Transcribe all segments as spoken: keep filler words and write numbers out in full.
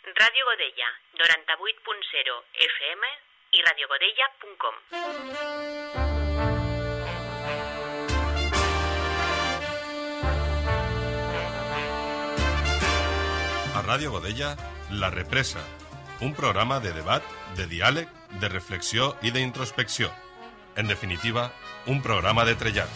Ràdio Godella, noranta-vuit punt zero F M i radiogodella punt com. A Ràdio Godella, La Represa, un programa de debat, de diàleg, de reflexió i d'introspecció. En definitiva, un programa de trellat.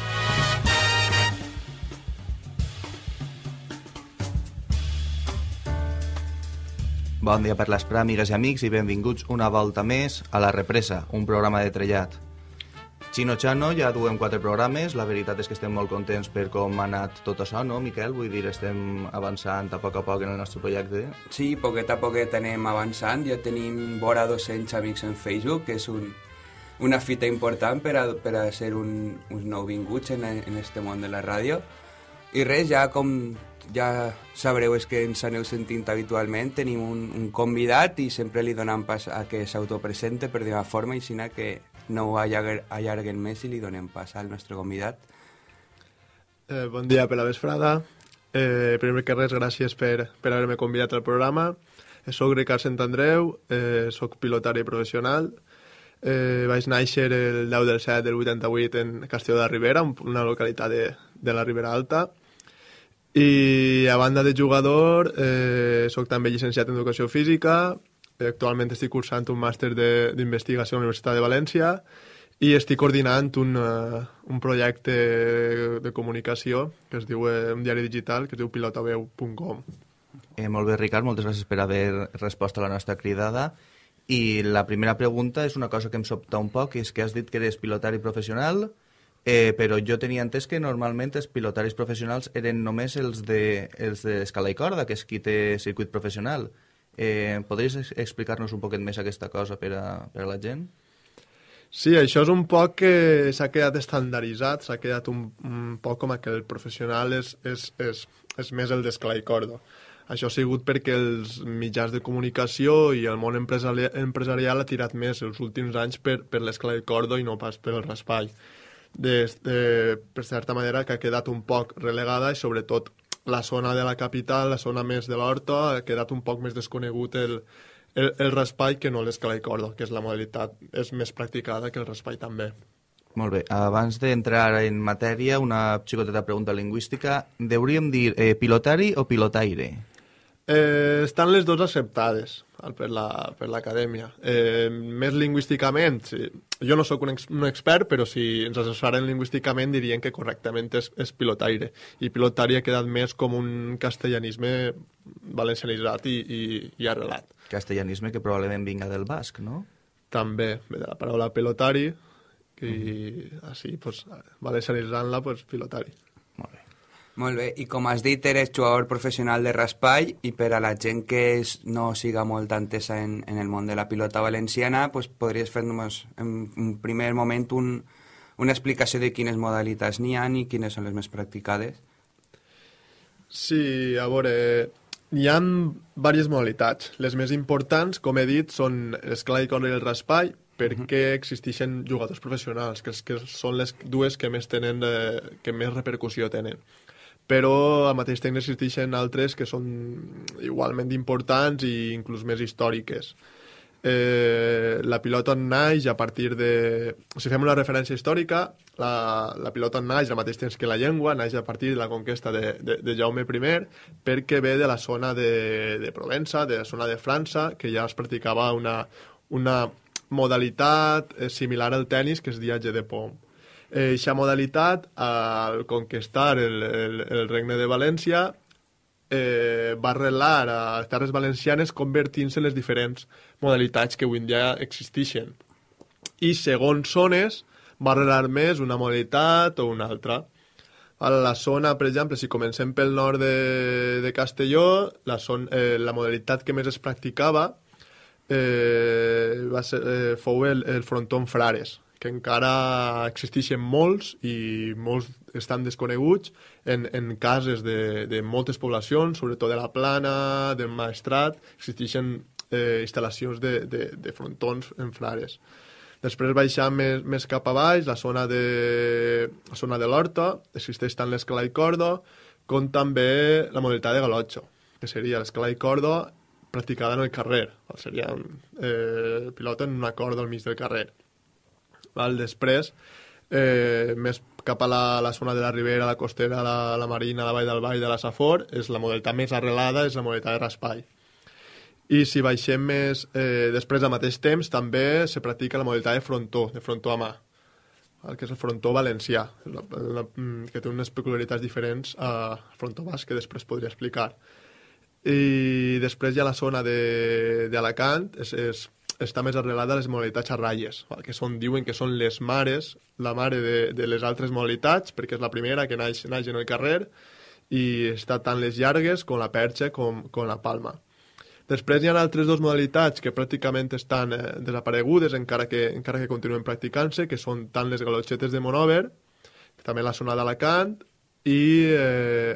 Bon dia per l'Esprà, amigues i amics, i benvinguts una volta més a La Represa, un programa de trellat. Xino Xano, ja duem quatre programes, la veritat és que estem molt contents per com ha anat tot això, no, Miquel? Vull dir, estem avançant a poc a poc en el nostre projecte. Sí, poquet a poquet anem avançant, ja tenim vora dos-cents amics en Facebook, que és un, una fita important per a, per a ser un, uns nouvinguts en, en este món de la ràdio. I res, ja com ja sabreu és que ens aneu sentint habitualment, tenim un, un convidat i sempre li donem pas a que s'autopresente per d'una forma i sinó que no ho allarguen més i li donem pas al nostre convidat. Eh, bon dia per la vesprada. Eh, primer que res, gràcies per, per haver-me convidat al programa. Eh, soc Ricard Sant Andreu, eh, soc pilotari professional. Eh, vaig néixer el deu del set del vuitanta-vuit en Castelló de Ribera, una localitat de, de la Ribera Alta. I a banda de jugador, eh, soc també llicenciat en Educació Física, actualment estic cursant un màster d'investigació a la Universitat de València i estic coordinant un, uh, un projecte de comunicació que es diu, eh, un diari digital, que es diu pilotaveu punt com. Eh, molt bé, Ricard, moltes gràcies per haver respost a la nostra cridada. I la primera pregunta és una cosa que em sobta un poc, és que has dit que eres pilotari professional, eh, però jo tenia entès que normalment els pilotaris professionals eren només els de, els d'escala i corda, que és qui té circuit professional. Eh, podries explicar-nos un poquet més aquesta cosa per a, per a la gent? Sí, això és un poc que s'ha quedat estandarditzat, s'ha quedat un, un poc com que el professional és, és, és, és més el d'escala i corda. Això ha sigut perquè els mitjans de comunicació i el món empresari empresarial ha tirat més els últims anys per, per l'escala i corda i no pas per el raspall. De, de, per certa manera que ha quedat un poc relegada i sobretot la zona de la capital, la zona més de l'Horta, ha quedat un poc més desconegut el, el, el raspall que no l'escala i corda, que és la modalitat és més practicada que el raspall també. Molt bé, abans d'entrar en matèria, una xicoteta pregunta lingüística. Deuríem dir eh, pilotari o pilotaire? Eh, estan les dues acceptades per l'acadèmia. La, eh, més lingüísticament, sí. Jo no sóc un, ex, un expert, però si ens assessoraren lingüísticament dirien que correctament és, és pilotaire. I pilotari ha quedat més com un castellanisme valencianitzat i, i, i arrelat. Castellanisme que probablement vinga del basc, no? També, ve de la paraula pilotari, i mm-hmm. així, pues, valencianitzant-la, pues, pilotari. Molt bé. Molt bé, i com has dit, eres jugador professional de raspall i per a la gent que és, no siga molt entesa en, en el món de la pilota valenciana, pues, podries fer-nos en un primer moment un, una explicació de quines modalitats n'hi ha i quines són les més practicades? Sí, a veure, hi ha diverses modalitats. Les més importants, com he dit, són l'escala i corda i el raspall, perquè uh-huh. existeixen jugadors professionals, que, que són les dues que més tenen, eh, que més repercussió tenen. Però al mateix temps existeixen altres que són igualment importants i inclús més històriques. Eh, la pilota naix a partir de... Si fem una referència històrica, la, la pilota naix al mateix temps que la llengua, naix a partir de la conquesta de, de, de Jaume I, perquè ve de la zona de, de Provença, de la zona de França, que ja es practicava una, una modalitat similar al tennis, que és diatge de pom. Eixa modalitat, al conquistar el, el, el regne de València, eh, va arrelar a les terres valencianes convertint-se en les diferents modalitats que avui en dia existeixen. I segons zones va arrelar més una modalitat o una altra. A la zona, per exemple, si comencem pel nord de, de Castelló, la, zona, eh, la modalitat que més es practicava eh, va ser, eh, fou el, el fronton frares, que encara existeixen molts i molts estan desconeguts en, en cases de, de moltes poblacions, sobretot de la Plana, del Maestrat, existeixen eh, instal·lacions de, de, de frontons en frares. Després baixant més, més cap a baix, la zona de, la zona de l'Horta, existeix tant l'escala i corda com també la modalitat de galotxo, que seria l'escala i corda practicada en el carrer. Seria eh, pilota en una corda al mig del carrer. Val? Després, eh, més cap a la, la zona de la Ribera, la Costera, la, la Marina, la Vall del Vall, de la Safor, és la modalitat més arrelada, és la modalitat de raspall. I si baixem més, eh, després al mateix temps, també se practica la modalitat de frontó, de frontó a mà, el que és el frontó valencià, la, la, que té unes peculiaritats diferents al frontó basc, que després podria explicar. I després hi ha la zona d'Alacant, és, és, està més arrelada a les modalitats a ratlles, que són, diuen que són les mares, la mare de, de les altres modalitats, perquè és la primera que naix, naix en el carrer, i està tant les llargues com la perxa com, com la palma. Després hi ha altres dues modalitats que pràcticament estan eh, desaparegudes, encara que, encara que continuen practicant-se, que són tant les galotxetes de Monover, que també la zona d'Alacant, i eh,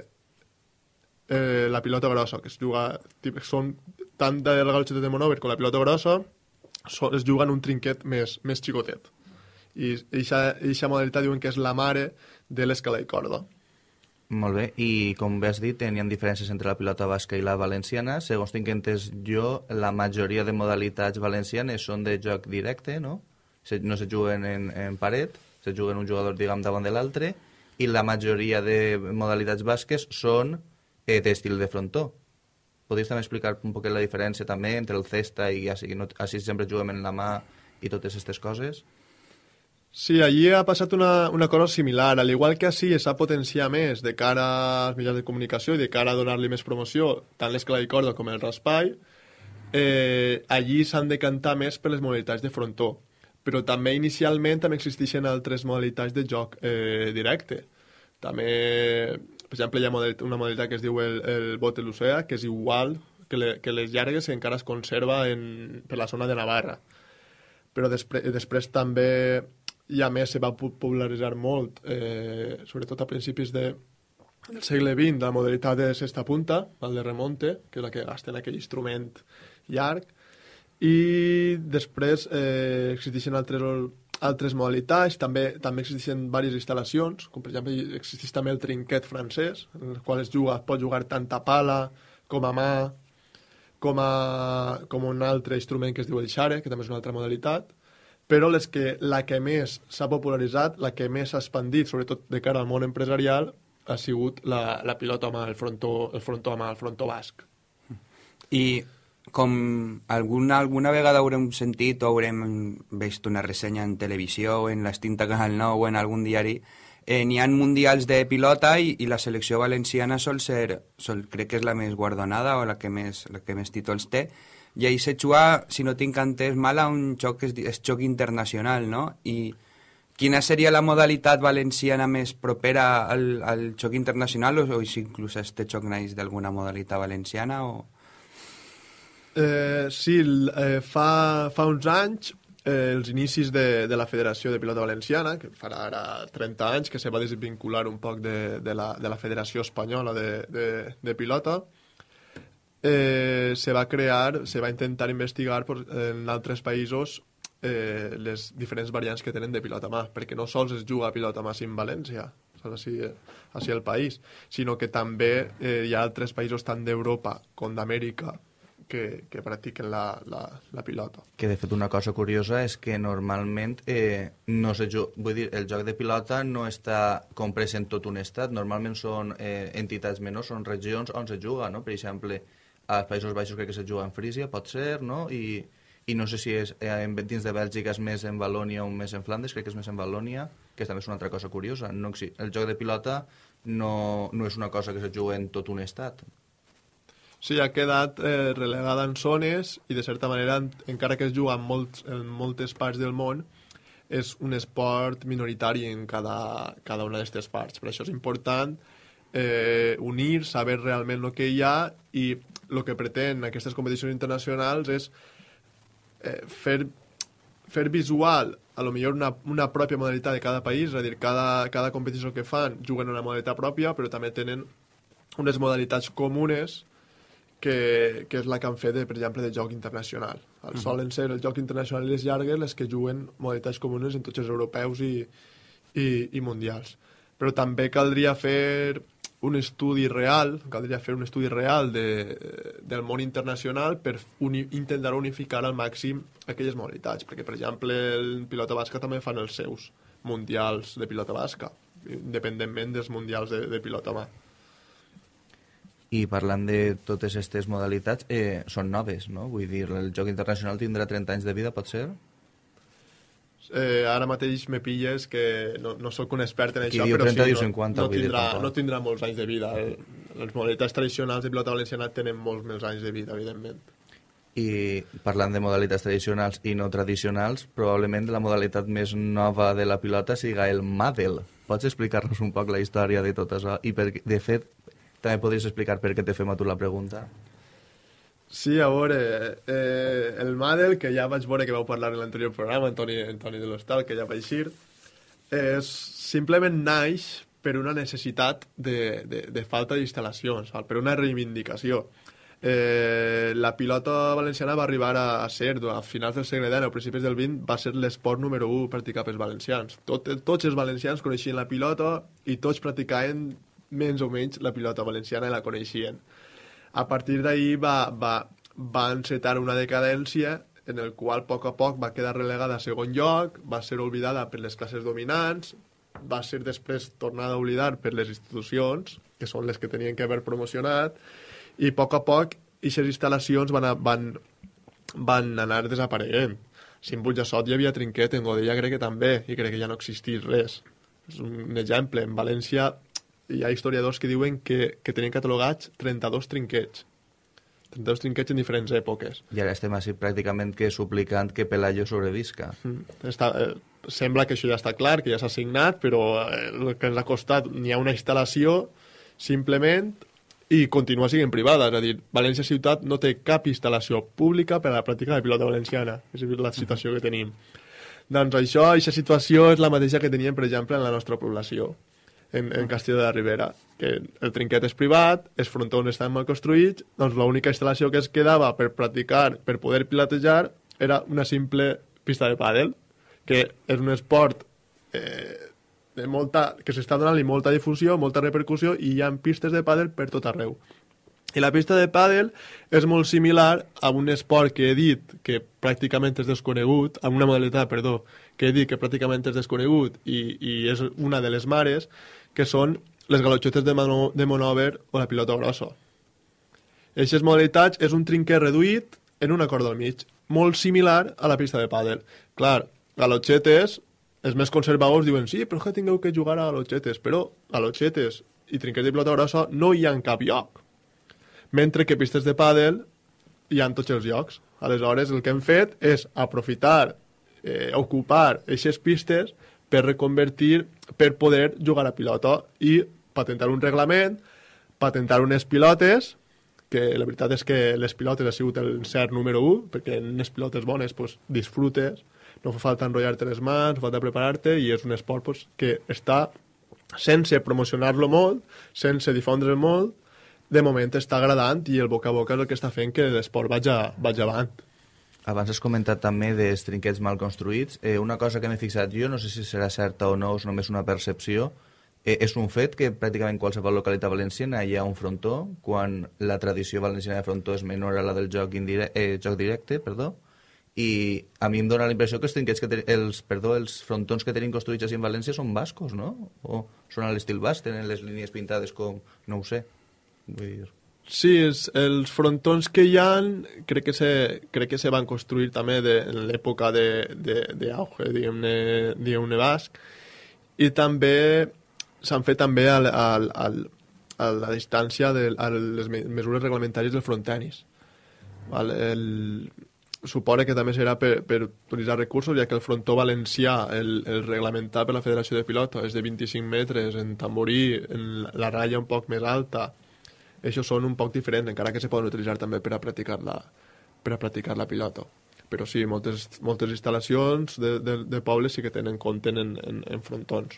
eh, la pilota grossa, que es juga, són tant de les galotxetes de Monover com la pilota grossa, so, es juga en un trinquet més, més xicotet. I aquesta modalitat diuen que és la mare de l'escala i corda. Molt bé, i com bé has dit, hi ha diferències entre la pilota basca i la valenciana. Segons tinc entès jo, la majoria de modalitats valencianes són de joc directe, no? No se juguen en, en paret, se juguen un jugador, diguem, davant de l'altre, i la majoria de modalitats basques són eh, d'estil de frontó. Podries també explicar un poquet la diferència també entre el cesta i així, no, així sempre juguem en la mà i totes aquestes coses? Sí, allí ha passat una, una cosa similar. Al igual que així s'ha potenciat més de cara als mitjans de comunicació i de cara a donar-li més promoció, tant l'escala i corda com el raspall, eh, allí s'han de cantar més per les modalitats de frontó. Però també inicialment també existeixen altres modalitats de joc eh, directe. També, per exemple, hi ha una modalitat que es diu el, el bot de l'Ocea, que és igual que, le, que les llargues, que encara es conserva en, per la zona de Navarra. Però després, després també... i a més se va popularitzar molt, eh, sobretot a principis de, del segle vint, la modalitat de sexta punta, el de remonte, que és la que gasten aquell instrument llarg, i després eh, existeixen altres, altres modalitats, també, també existeixen diverses instal·lacions, com per exemple existeix també el trinquet francès, en el qual es juga, pot jugar tant a pala com a mà, com, a, com un altre instrument que es diu el xare, que també és una altra modalitat, però les que, la que més s'ha popularitzat, la que més s'ha expandit, sobretot de cara al món empresarial, ha sigut la, la pilota a mà, el frontó, el frontó a mà, el frontó basc. I com alguna, alguna vegada haurem sentit o haurem vist una ressenya en televisió o en l'Extinta Canal nou o en algun diari, eh, n'hi ha mundials de pilota i, i la selecció valenciana sol ser, sol, crec que és la més guardonada o la que més, la que més títols té, i ahir se juga, si no tinc entès mal, a un joc que és, és joc internacional, no? I quina seria la modalitat valenciana més propera al, al joc internacional, o, o si inclús este joc naix d'alguna modalitat valenciana? O... Eh, sí, eh, fa, fa uns anys, eh, els inicis de, de la Federació de Pilota Valenciana, que farà ara trenta anys, que se va desvincular un poc de, de, la, de la Federació Espanyola de, de, de Pilota, Eh, se va crear, se va intentar investigar por, en altres països eh, les diferents variants que tenen de pilota a mà, perquè no sols es juga a pilota a mà en València, així, així el país, sinó que també eh, hi ha altres països tant d'Europa com d'Amèrica que, que practiquen la, la, la pilota. Que de fet una cosa curiosa és que normalment eh, no se juga, vull dir, el joc de pilota no està comprès en tot un estat, normalment són eh, entitats menors, són regions on se juga, no? Per exemple, als Països Baixos crec que se juga en Frísia, pot ser, no? I, i no sé si és eh, dins de Bèlgica és més en Valònia o més en Flandes, crec que és més en Valònia, que també és una altra cosa curiosa. No, el joc de pilota no, no és una cosa que se juga en tot un estat. Sí, ha quedat eh, relegada en zones i, de certa manera, encara que es juga en, molts, en moltes parts del món, és un esport minoritari en cada, cada una d'aquestes parts. Per això és important eh, unir, saber realment el que hi ha, i el que pretén aquestes competicions internacionals és eh, fer, fer visual a lo millor una, una pròpia modalitat de cada país, és a dir, cada, cada competició que fan juguen una modalitat pròpia, però també tenen unes modalitats comunes que, que és la que han fet, de, per exemple, de joc internacional. El uh-huh. Solen ser el joc internacional i les llargues les que juguen modalitats comunes en tots els europeus i, i, i mundials. Però també caldria fer un estudi real, caldria fer un estudi real de, del món internacional per uni, intentar unificar al màxim aquelles modalitats, perquè, per exemple, el pilota basca també fan els seus mundials de pilota basca, independentment dels mundials de, de pilota mà. I parlant de totes aquestes modalitats, eh, són noves, no? Vull dir, el joc internacional tindrà trenta anys de vida, pot ser? Eh, ara mateix me pilles que no, no sóc un expert en Qui això, diu però trenta sí, diu no, cinquanta, no, vull dir, tindrà, tampoc. no tindrà molts anys de vida. El, les modalitats tradicionals de pilota valenciana tenen molts més anys de vida, evidentment. I parlant de modalitats tradicionals i no tradicionals, probablement la modalitat més nova de la pilota siga el màdel. Pots explicar-nos un poc la història de tot això? I, per, de fet, també podries explicar per què te fem a tu la pregunta? Sí, a veure, eh, el màdel, que ja vaig veure que vau parlar en l'anterior programa, Antoni, Antoni de l'Hostal, que ja va eixir, és simplement naix per una necessitat de, de, de falta d'instal·lacions, per una reivindicació. Eh, la pilota valenciana va arribar a, a ser, a finals del segle deu, a principis del vint, va ser l'esport número u practicat pels valencians. Tot, tots els valencians coneixien la pilota i tots practicaven menys o menys la pilota valenciana i la coneixien. A partir d'ahir va, va, va encetar una decadència en el qual a poc a poc va quedar relegada a segon lloc, va ser oblidada per les classes dominants, va ser després tornada a oblidar per les institucions, que són les que tenien que haver promocionat, i a poc a poc aquestes instal·lacions van, a, van, van anar desapareguent. Si en Burjassot hi havia trinquet, en Godella crec que també, i crec que ja no existís res. És un exemple. En València hi ha historiadors que diuen que, que tenien catalogats trenta-dos trinquets. trenta-dos trinquets en diferents èpoques. I ara estem així pràcticament que suplicant que Pelayo sobrevisca. Mm. Està, eh, sembla que això ja està clar, que ja s'ha signat, però eh, el que ens ha costat, n'hi ha una instal·lació, simplement, i continua sent privada. És a dir, València Ciutat no té cap instal·lació pública per a la pràctica de pilota valenciana. És la situació que tenim. Doncs això, aquesta situació és la mateixa que teníem, per exemple, en la nostra població. En, en Castelló de la Ribera, que el trinquet és privat, els frontons estan mal construïts, doncs l'única instal·lació que es quedava per practicar, per poder pilotejar, era una simple pista de pàdel, que és un esport eh, de molta, que s'està donant-li molta difusió, molta repercussió, i hi ha pistes de pàdel per tot arreu. I la pista de pàdel és molt similar a un esport que he dit que pràcticament és desconegut, a una modalitat, perdó, que he dit que pràcticament és desconegut i, i és una de les mares, que són les galotxetes de, mano, de monòver o la pilota grossa. Aquestes modalitats és un trinquet reduït en una corda al mig, molt similar a la pista de pàdel. Clar, galotxetes, els més conservadors diuen sí, però que tingueu que jugar a galotxetes, però galotxetes i trinquets de pilota grossa no hi ha en cap lloc. Mentre que pistes de pàdel hi ha en tots els llocs. Aleshores, el que hem fet és aprofitar, eh, ocupar aquestes pistes per reconvertir, per poder jugar a pilota i patentar un reglament, patentar unes pilotes, que la veritat és que les pilotes ha sigut el cert número u, perquè en les pilotes bones pues, disfrutes, no fa falta enrotllar-te les mans, no fa falta preparar-te, i és un esport pues, que està, sense promocionar-lo molt, sense difondre'l molt, de moment està agradant i el boca a boca és el que està fent que l'esport vagi, vagi avant. Abans has comentat també dels trinquets mal construïts. Eh, una cosa que m'he fixat jo, no sé si serà certa o no, és només una percepció, eh, és un fet que pràcticament en qualsevol localitat valenciana hi ha un frontó, quan la tradició valenciana de frontó és menor a la del joc, indire eh, joc directe, perdó, i a mi em dóna la impressió que els trinquets que els, perdó, els frontons que tenim construïts així en València són bascos, no? O són a l'estil basc, tenen les línies pintades com... no ho sé. Vull dir... Sí, els, els frontons que hi ha crec que se, crec que se van construir també de, en l'època d'auge, diguem-ne, diguem-ne basc, i també s'han fet també al, al, al, a la distància de a les mesures reglamentàries del frontenis. Val? El, suposa que també serà per, per utilitzar recursos, ja que el frontó valencià, el, el reglamentat per la Federació de Pilota, és de vint-i-cinc metres, en tamborí, en la ratlla un poc més alta. Això són un poc diferents, encara que se poden utilitzar també per a practicar la, per a practicar la pilota. Però sí, moltes, moltes instal·lacions de, de, de pobles sí que tenen compte en, en, en frontons.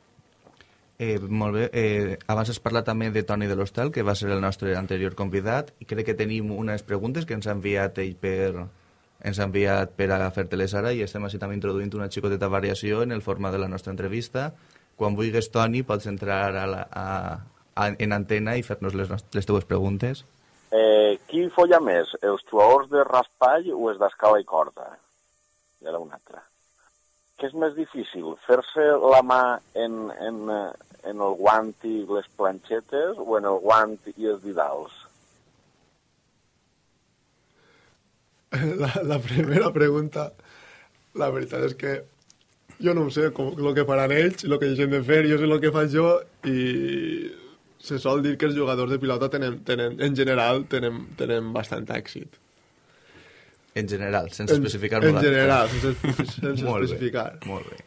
Eh, molt bé. Eh, abans has parlat també de Toni de l'Hostal, que va ser el nostre anterior convidat, i crec que tenim unes preguntes que ens ha enviat ell per, ens ha enviat per a fer-te-les ara, i estem així també introduint una xicoteta variació en el format de la nostra entrevista. Quan vulguis, Toni, pots entrar a la... A en antena i fer-nos les, les teves preguntes. Eh, qui folla més, els jugadors de raspall o els d'escala i corda? I ara una altra. Què és més difícil, fer-se la mà en, en, en el guant i les planxetes o en el guant i els didals? La, la primera pregunta, la veritat és que jo no ho sé, com el que faran ells, el que deixen de fer, jo sé el que faig jo i se sol dir que els jugadors de pilota tenen, tenen, en general tenen, tenen bastant èxit. En general, sense en, especificar En general, sense, sense molt especificar. Bé, molt bé.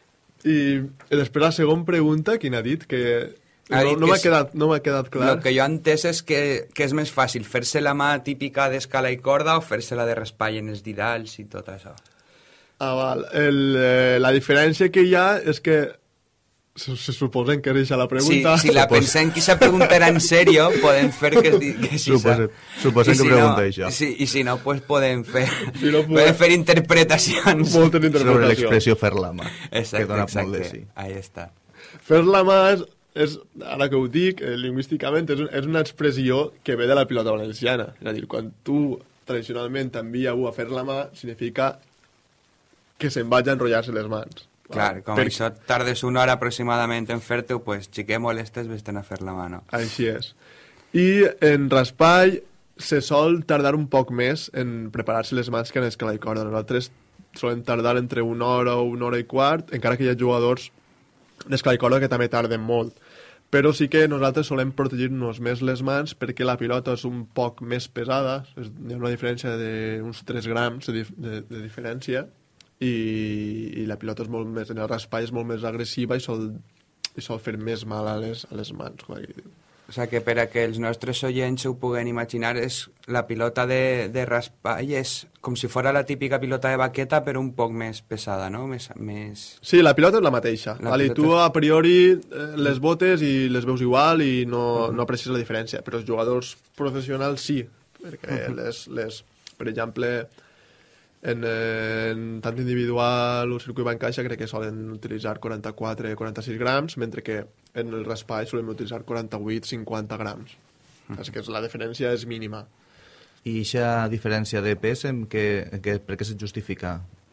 I després la segona pregunta, quin ha dit? Que ha no, dit no que m'ha és, quedat, no m'ha quedat clar. El que jo he entès és que, que és més fàcil fer-se la mà típica d'escala i corda o fer-se la de raspall en els didals i tot això. Ah, val. El, eh, la diferència que hi ha és que se, se suposen que és la pregunta. Si, si la pensem que se preguntarà en sèrio, podem fer que, que sí. Suposem, suposem que si pregunta no, això. Sí, I si no, pues podem fer, si no podem fer interpretacions. Moltes interpretacions. Sobre l'expressió fer la mà. Exacte, que dona exacte. molt de sí. Ahí està. Fer la mà és, és, ara que ho dic, eh, lingüísticament, és, un, és una expressió que ve de la pilota valenciana. És a dir, quan tu tradicionalment t'envia algú a fer la mà, significa que se'n vaig a enrotllar-se les mans. Clar, com per... això tardes una hora aproximadament en fer-te, pues, xiquet molestes, vés-te'n a fer la mano. Així és. I en raspall se sol tardar un poc més en preparar-se les mans que en escala i corda. Nosaltres solem tardar entre una hora o una hora i quart, encara que hi ha jugadors d'escala i corda que també tarden molt. Però sí que nosaltres solem protegir-nos més les mans perquè la pilota és un poc més pesada, és, hi ha una diferència d'uns tres grams de, de, de diferència, i, i la pilota és molt més, en el raspall és molt més agressiva i sol, i sol fer més mal a les, a les mans. Com aquí diu. O sigui que per a que els nostres oients ho puguen imaginar, és la pilota de, de raspall és com si fos la típica pilota de baqueta, però un poc més pesada, no? Més, més... Sí, la pilota és la mateixa. La vale, pilota tu és... a priori eh, les botes i les veus igual i no, uh-huh. no aprecies la diferència, però els jugadors professionals sí, perquè uh-huh. les, les, per exemple... En, en tant individual o circuit bancaixa crec que solen utilitzar quaranta-quatre quaranta-sis grams, mentre que en el raspall solem utilitzar quaranta-vuit cinquanta grams. Mm. Així que la diferència és mínima. I aquesta diferència de pes, en què, en què, per què se justifica?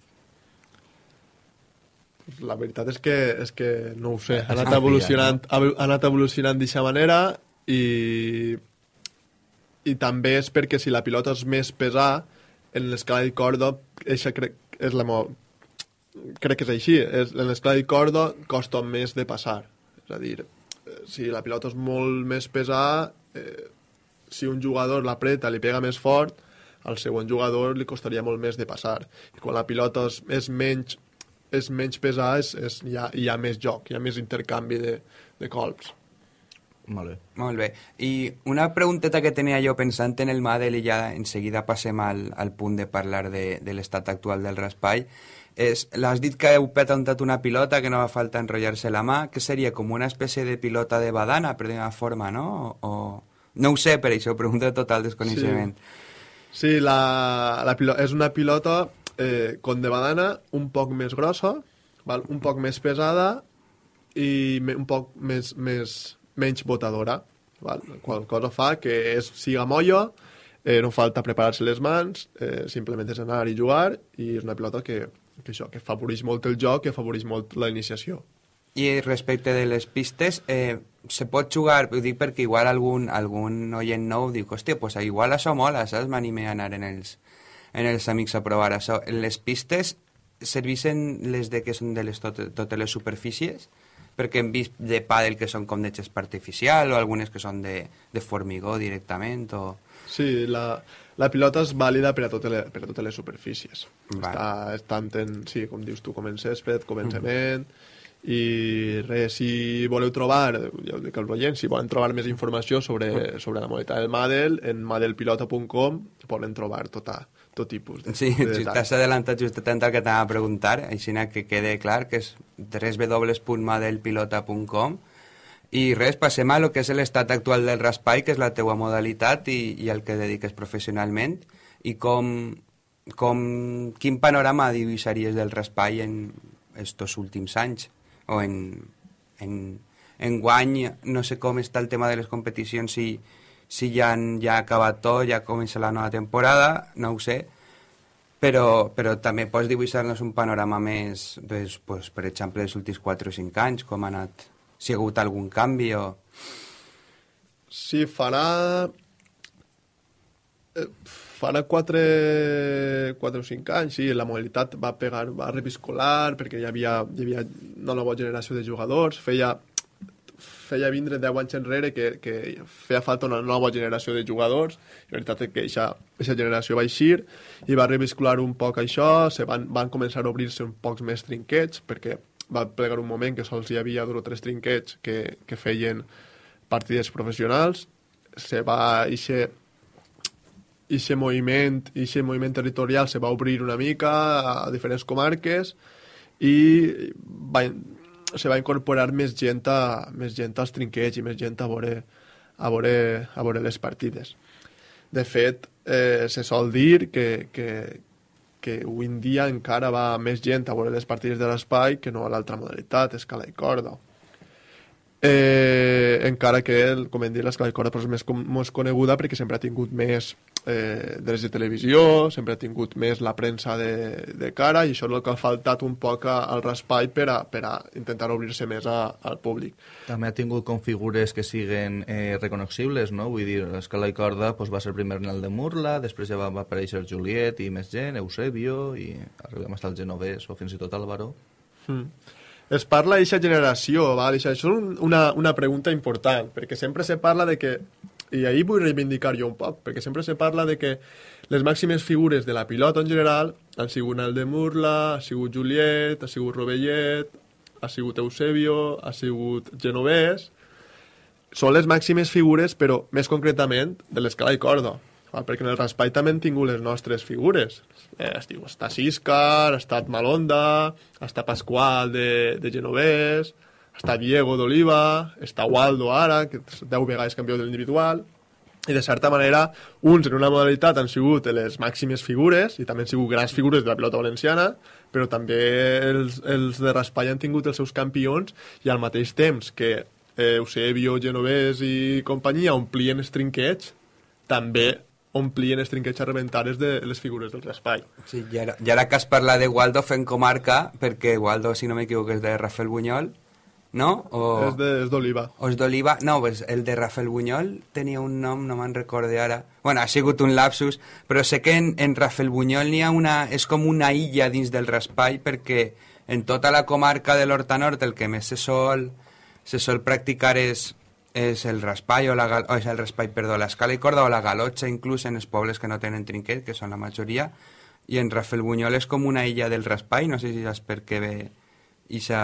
La veritat és que, és que no ho sé. Ha anat evolucionant, ha anat evolucionant d'aquesta manera i, i també és perquè si la pilota és més pesada, en l'escala i corda, eixa crec, és la mo... crec que és així, és, en l'escala i corda costa més de passar. És a dir, si la pilota és molt més pesada, eh, si un jugador l'apreta, li pega més fort, al següent jugador li costaria molt més de passar. I quan la pilota és, és menys és menys pesada, és, és, hi, ha, hi ha més joc, hi ha més intercanvi de, de colps. Molt bé. Molt bé. I una pregunteta que tenia jo pensant en el Madel i ja en seguida passem al, al punt de parlar de, de l'estat actual del raspall, és, l'has dit que heu petantat una pilota que no va falta enrotllar-se la mà, que seria com una espècie de pilota de badana, per d'una forma, no? O, no ho sé, per això, pregunta de total desconeixement. Sí, sí la, la pilota, és una pilota eh, com de badana, un poc més grossa, val? Un poc més pesada i me, un poc més... més menys botadora, val? Qual cosa fa que és, siga molla, eh, no falta preparar-se les mans, eh, simplement és anar i jugar, i és una pilota que, que, això, que afavoreix molt el joc, que afavoreix molt la iniciació. I respecte de les pistes, eh, se pot jugar, ho dic perquè igual algun, algun oient nou diu, hòstia, pues igual això mola, saps? M'anime a anar en els, en els amics a provar això. Les pistes serveixen les de que són de les tot, totes les superfícies? Perquè hem vist de pàdel que són com de gespa artificial o algunes que són de, de formigó directament o... Sí, la, la pilota és vàlida per a totes les, per a totes les superfícies. Vale. Està, és tant en, sí, com dius tu, com en césped, com en cement, mm. i res, si voleu trobar, ja ho dic als oients, si volen trobar més informació sobre, sobre la modalitat del Madel, en madelpilota punt com poden trobar tota, tot tipus de, sí, de detalls. T'has adelantat just tant el que t'anava a preguntar, així que quede clar que és w w w punt madelpilota punt com i res, passem a lo que és l'estat actual del raspall, que és la teua modalitat i, i el que dediques professionalment i com, com quin panorama dibuixaries del raspall en estos últims anys o en, en, enguany no sé com està el tema de les competicions, si, si ja, han, ja ha acabat tot, ja comença la nova temporada, no ho sé, però, però també pots dibuixar-nos un panorama més, doncs, pues, per exemple, dels últims quatre o cinc anys, com ha anat, si ha hagut algun canvi o... Sí, farà... Farà quatre, quatre o cinc anys, sí, la modalitat va pegar, va reviscolar, perquè hi havia, hi havia una nova generació de jugadors, feia, feia vindre deu anys enrere que, que feia falta una nova generació de jugadors, i la veritat és que aquesta generació va eixir, i va reviscolar un poc això, se van, van començar a obrir-se un pocs més trinquets, perquè va plegar un moment que sols hi havia dos o tres trinquets que, que feien partides professionals, se va eixir Ixe moviment, ixe moviment territorial se va obrir una mica a diferents comarques i va, se va incorporar més gent, a, més gent als trinquets i més gent a veure, a veure, a veure les partides. De fet, eh, se sol dir que, que, que avui en dia encara va més gent a veure les partides de l'espai que no a l'altra modalitat, escala i corda. Eh, encara que, com hem dit, l'escala i corda és més, com, més coneguda perquè sempre ha tingut més eh, drets de televisió, sempre ha tingut més la premsa de, de cara, i això és el que ha faltat un poc al raspall per a, per a intentar obrir-se més a, al públic. També ha tingut configures que siguen eh, reconocibles, no? Vull dir, l'escala i corda pues, va ser primer en el de Murla, després ja va, va aparèixer Juliet i més gent, Eusebio, i arribem fins al Genovès o fins i tot Álvaro. Mm. Es parla d'aquesta generació, val? Això és un, una, una pregunta important, perquè sempre se parla de que, i ahir vull reivindicar jo un poc, perquè sempre se parla de que les màximes figures de la pilota en general han sigut el de Murla, ha sigut Juliet, ha sigut Rovellet, ha sigut Eusebio, ha sigut Genovès. Són les màximes figures, però més concretament de l'escala i corda. Perquè en el raspall també hem tingut les nostres figures. Eh, estiu, està Siscar, ha estat Malonda, està Pasqual de, de Genovès, està Diego d'Oliva, està Waldo ara, que és deu vegades campió de l'individual, i de certa manera uns en una modalitat han sigut les màximes figures i també han sigut grans figures de la pilota valenciana, però també els, els de raspall han tingut els seus campions, i al mateix temps que eh, Eusebio, Genovès i companyia omplien els trinquets, també omplien els trinquets a rebentar de les figures del raspall. Sí, i ara, i ara que has parlat de Waldo fent comarca, perquè Waldo, si no m'equivoco, és de Rafael Buñol, no? O... És d'Oliva. O és d'Oliva? No, pues el de Rafael Buñol tenia un nom, no me'n recorde ara. Bueno, ha sigut un lapsus, però sé que en, en Rafael Buñol n'hi ha una... és com una illa dins del raspall, perquè en tota la comarca de l'Horta Nord el que més se sol, se sol practicar és... és el raspall, o la, o és el raspall, perdó, l'escala i corda o la galotxa, inclús en els pobles que no tenen trinquet, que són la majoria, i en Rafael Buñol és com una illa del raspall, no sé si saps per què ve ixa...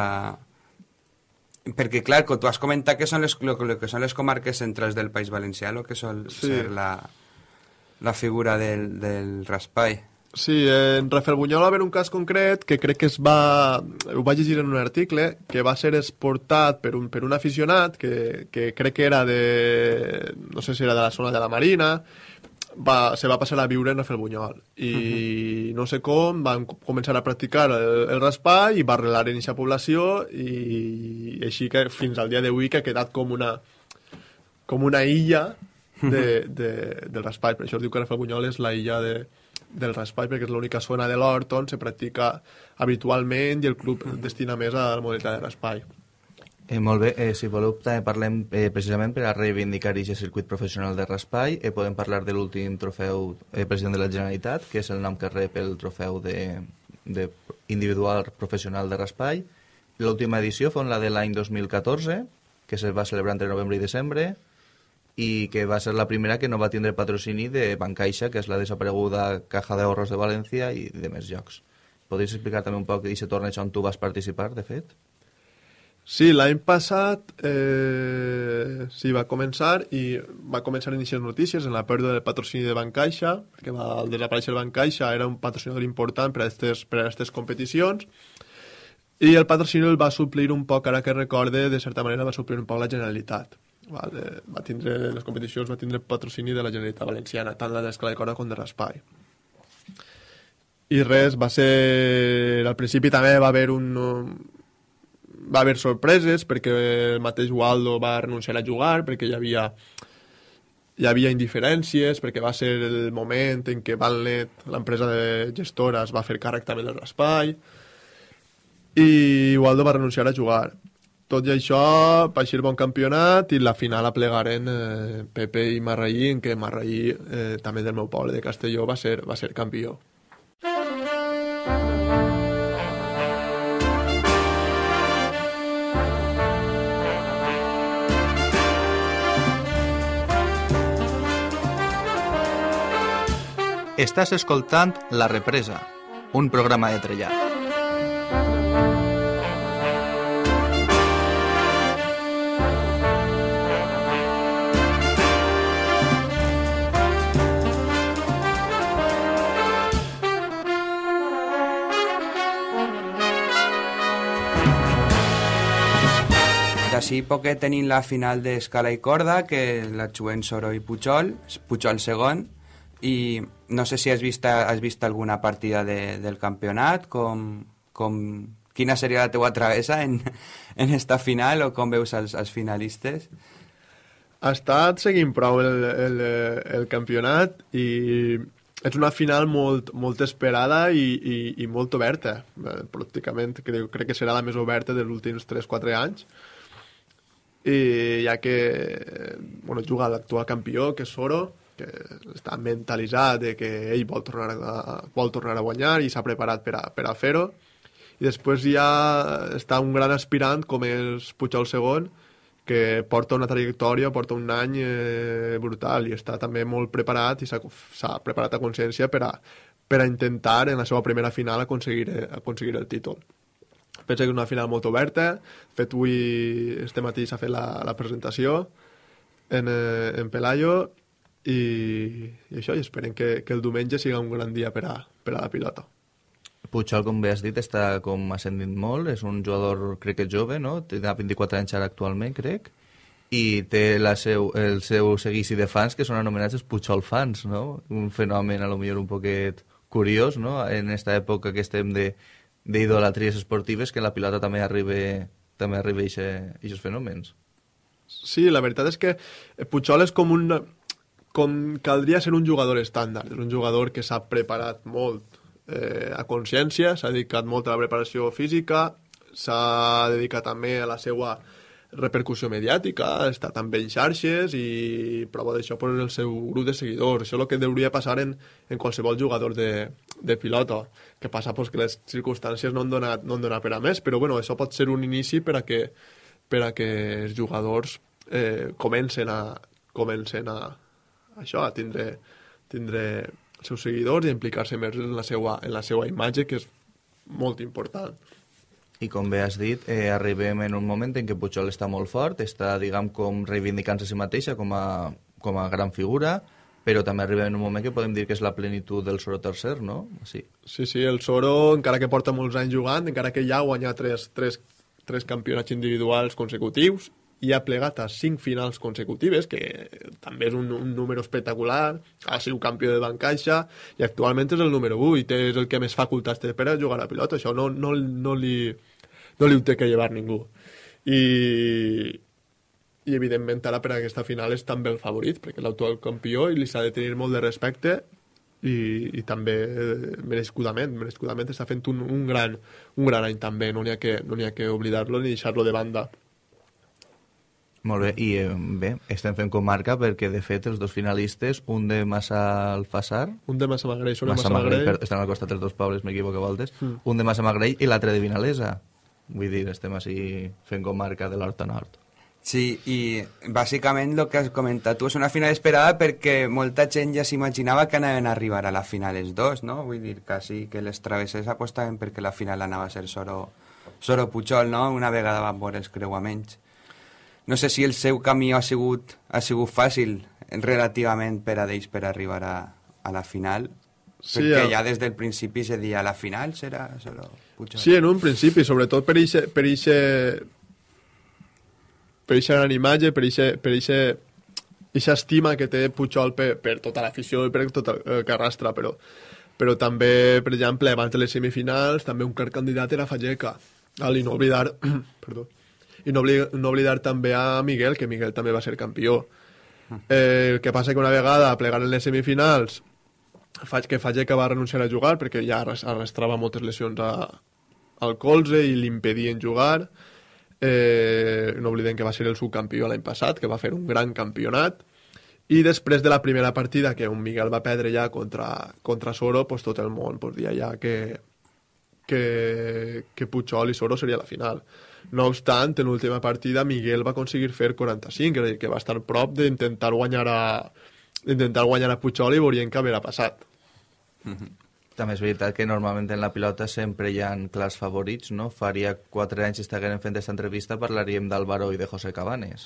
Perquè, clar, tu has comentat que són les, lo, lo que són les comarques centrals del País Valencià, el que sol sí. ser la, la figura del, del raspall. Sí, en Rafael Buñol va haver un cas concret que crec que es va... ho vaig llegir en un article, que va ser exportat per un, per un aficionat que, que crec que era de... no sé si era de la zona de la Marina, va, se va passar a viure en Rafael Buñol. I uh-huh. no sé com, van començar a practicar el, el raspall i va arrelar en aquesta població, i així que fins al dia d'avui que ha quedat com una, com una illa de, de, del raspall. Per això es diu que Rafael Buñol és la illa de... del raspall, perquè és l'única zona de l'hort on se practica habitualment i el club destina més a la modalitat de raspall. Eh, molt bé, eh, si voleu també parlem eh, precisament per a reivindicar aquest circuit professional de raspall, eh, podem parlar de l'últim trofeu eh, president de la Generalitat, que és el nom que rep el trofeu de, de individual professional de raspall. L'última edició fou la de l'any dos mil catorze, que se va celebrar entre novembre i desembre, i que va ser la primera que no va tindre patrocini de Bancaixa, que és la desapareguda Caja de Ahorros de València i de més llocs. Podries explicar també un poc d'aquest torneig on tu vas participar, de fet? Sí, l'any passat eh, sí, va començar i va començar a iniciar notícies en la pèrdua del patrocini de Bancaixa, perquè va, al desaparèixer Bancaixa era un patrocinador important per a aquestes competicions, i el patrocini el va suplir un poc, ara que recorde, de certa manera va suplir un poc la Generalitat. Vale, va tindre, les competicions va tindre patrocini de la Generalitat Valenciana, tant la d'escala i corda com de raspall. I res, va ser... Al principi també va haver un, va haver sorpreses, perquè el mateix Waldo va renunciar a jugar, perquè hi havia, hi havia indiferències, perquè va ser el moment en què Valnet, l'empresa de gestora, es va fer càrrec també del raspall, i Waldo va renunciar a jugar. Tot i això, va ser bon campionat i la final a plegaren eh, Pepe i Marraí, en què Marraí, eh, també del meu poble de Castelló, va ser, va ser campió. Estàs escoltant La Represa, un programa de trellat. D'ací poquet tenim la final d'escala i corda, que la juguen Soro i Pujol, Pujol segon, i no sé si has vist, has vist alguna partida de, del campionat, com, com, quina seria la teua travessa en, en esta final, o com veus els, els finalistes? Ha estat seguint prou el, el, el campionat i és una final molt, molt esperada i, i, i molt oberta. Pràcticament crec, crec que serà la més oberta dels últims tres quatre anys. I ja que bueno, juga l'actual campió, que és Soro, que està mentalitzat de que ell vol tornar a, vol tornar a guanyar i s'ha preparat per a, per a fer-ho. I després ja està un gran aspirant com és Pujol segon, que porta una trajectòria, porta un any eh, brutal i està també molt preparat i s'ha preparat a consciència per a, per a intentar en la seva primera final aconseguir, aconseguir el títol. Penso que és una final molt oberta. De fet, avui, este matí s'ha fet la, la presentació en, eh, en Pelayo i, i això, i esperem que, que el diumenge siga un gran dia per a, per a la pilota. Pujol, com bé has dit, està com ascendint molt, és un jugador, crec que jove, no? Té vint-i-quatre anys ara actualment, crec, i té la seu, el seu seguici de fans que són anomenats els Pujol fans, no? Un fenomen, a lo millor, un poquet curiós, no? En esta època que estem de d'idolatries esportives, que la pilota també arriba també arriba a aquests fenòmens. Sí, la veritat és que Pujol és com un com caldria ser un jugador estàndard, és un jugador que s'ha preparat molt eh, a consciència, s'ha dedicat molt a la preparació física, s'ha dedicat també a la seva repercussió mediàtica, està també en xarxes i prova d'això per el seu grup de seguidors. Això és el que hauria passar en, en qualsevol jugador de, de pilota. Que passa pues, que les circumstàncies no han, donat, no han donat per a més, però bueno, això pot ser un inici per a que, per a que els jugadors eh, comencen a comencen a, això, a tindre, tindre els seus seguidors i implicar-se més en la, seva, en la seva imatge, que és molt important. I com bé has dit, eh, arribem en un moment en què Pujol està molt fort, està, diguem, com reivindicant-se a si mateixa com a, com a gran figura, però també arribem en un moment que podem dir que és la plenitud del Soro tercer, no? Sí, sí, sí, el Soro, encara que porta molts anys jugant, encara que ja ha guanyat tres, tres, tres campionats individuals consecutius, i ha plegat a cinc finals consecutives, que també és un, un número espectacular, ha sigut campió de Bancaixa, i actualment és el número vuit, és el que més facultats té per a jugar a pilota, això no, no, no, li, no li ho té que llevar ningú. I, i evidentment ara per a aquesta final és també el favorit, perquè és l'actual campió i li s'ha de tenir molt de respecte, i, i també merescudament, merescudament està fent un, un, gran, un gran any també, no n'hi ha que, no n'hi ha que oblidar-lo ni deixar-lo de banda. Molt bé, i eh, bé, estem fent comarca perquè, de fet, els dos finalistes, un de Massa Alfassar... Un de Massa Magrell, són de Massa Magrell. Per, estan al costat dels dos pobles, m'equivoco a voltes. Mm. Un de Massa Magrell i l'altre de Vinalesa. Vull dir, estem així fent comarca de l'Horta Nord. Sí, i bàsicament el que has comentat tu és una final esperada perquè molta gent ja s'imaginava que anaven a arribar a la final els dos, no? Vull dir, quasi que les travessers apostaven perquè la final anava a ser Soro, Soro Pujol, no? Una vegada van veure els creuaments. No sé si el seu camí ha sigut, ha sigut fàcil relativament per a d'ells per arribar a, a la final, sí, perquè ja des del principi se dia la final serà Soro Pujol. Sí, en un principi, sobretot per ixe, per ixe, per ixa gran imatge, per ixa, per ixa, ixa estima que té Pujol per, per tota l'afició i per tot el que arrastra, però, però també, per exemple, abans de les semifinals, també un clar candidat era Fageca, Val, I no oblidar, perdó, i no, obli- no oblidar també a Miguel, que Miguel també va ser campió. Eh, el que passa que una vegada plegant en les semifinals faig que Fageca va renunciar a jugar perquè ja arrastrava moltes lesions a, al colze i li impedien jugar. Eh, no oblidem que va ser el subcampió l'any passat, que va fer un gran campionat, i després de la primera partida que un Miguel va perdre ja contra, contra Soro, pues tot el món pues, dia ja que, que, que Pujol i Soro seria la final. No obstant, en l'última partida Miguel va aconseguir fer quaranta-cinc, és a dir, que va estar prop d'intentar guanyar a d'intentar guanyar a Pujol i veurien què haurà passat. Mm-hmm. També és veritat que normalment en la pilota sempre hi ha clars favorits, no? Faria quatre anys que estiguem fent aquesta entrevista parlaríem d'Álvaro i de José Cabanes.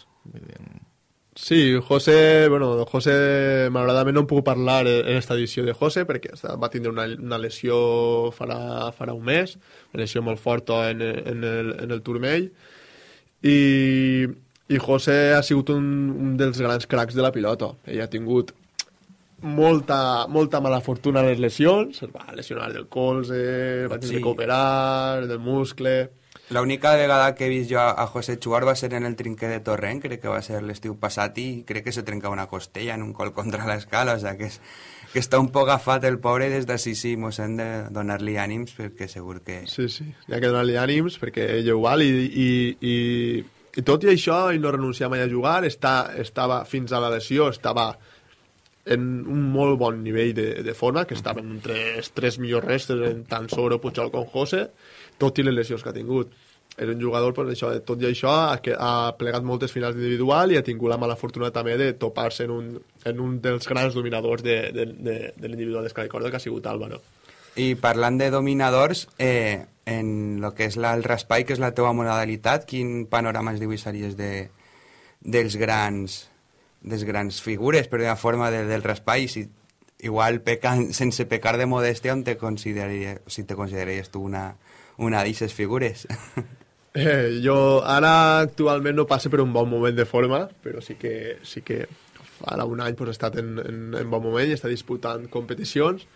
Sí, José, bueno, José, malauradament no em puc parlar en aquesta edició de José perquè va tindre una, una lesió farà, farà un mes, una lesió molt forta en, en, el, en el turmell, i, i José ha sigut un, un dels grans cracs de la pilota. Ell ha tingut molta, molta mala fortuna en les lesions, es va lesionar del colze, va tindre Sí. que operar, del muscle... L'única vegada que he vist jo a José jugar va ser en el trinquer de Torrent, crec que va ser l'estiu passat, i crec que se trenca una costella en un col contra l'escala, o sigui que, és, que està un poc agafat el pobre, des d'ací sí, mos hem de donar-li ànims, perquè segur que... Sí, sí, hi ha que donar-li ànims, perquè ell ho val, i, i, i, i tot i això, ell no renuncia mai a jugar, està, estava, fins a la lesió, estava en un molt bon nivell de, de forma, que estaven entre els tres millors restes, en tant Soro, Pujol com José, tot i les lesions que ha tingut. És un jugador, pues, això, tot i això, ha, que ha plegat moltes finals individual i ha tingut la mala fortuna també de topar-se en un, en un dels grans dominadors de, de, de, de l'individual d'escala i corda, que ha sigut Álvaro. I parlant de dominadors, eh, en el que és la, el raspall, que és la teva modalitat, quin panorama ens dibuixaries de, dels grans dels grans figures, però de la forma de, del raspall, si igual pecan, sense pecar de modèstia, on te consideraries, si te consideraries tu una, una d'aquestes figures? Eh, jo ara actualment no passe per un bon moment de forma, però sí que, sí que ara un any pues, he estat en, en, en bon moment i està disputant competicions,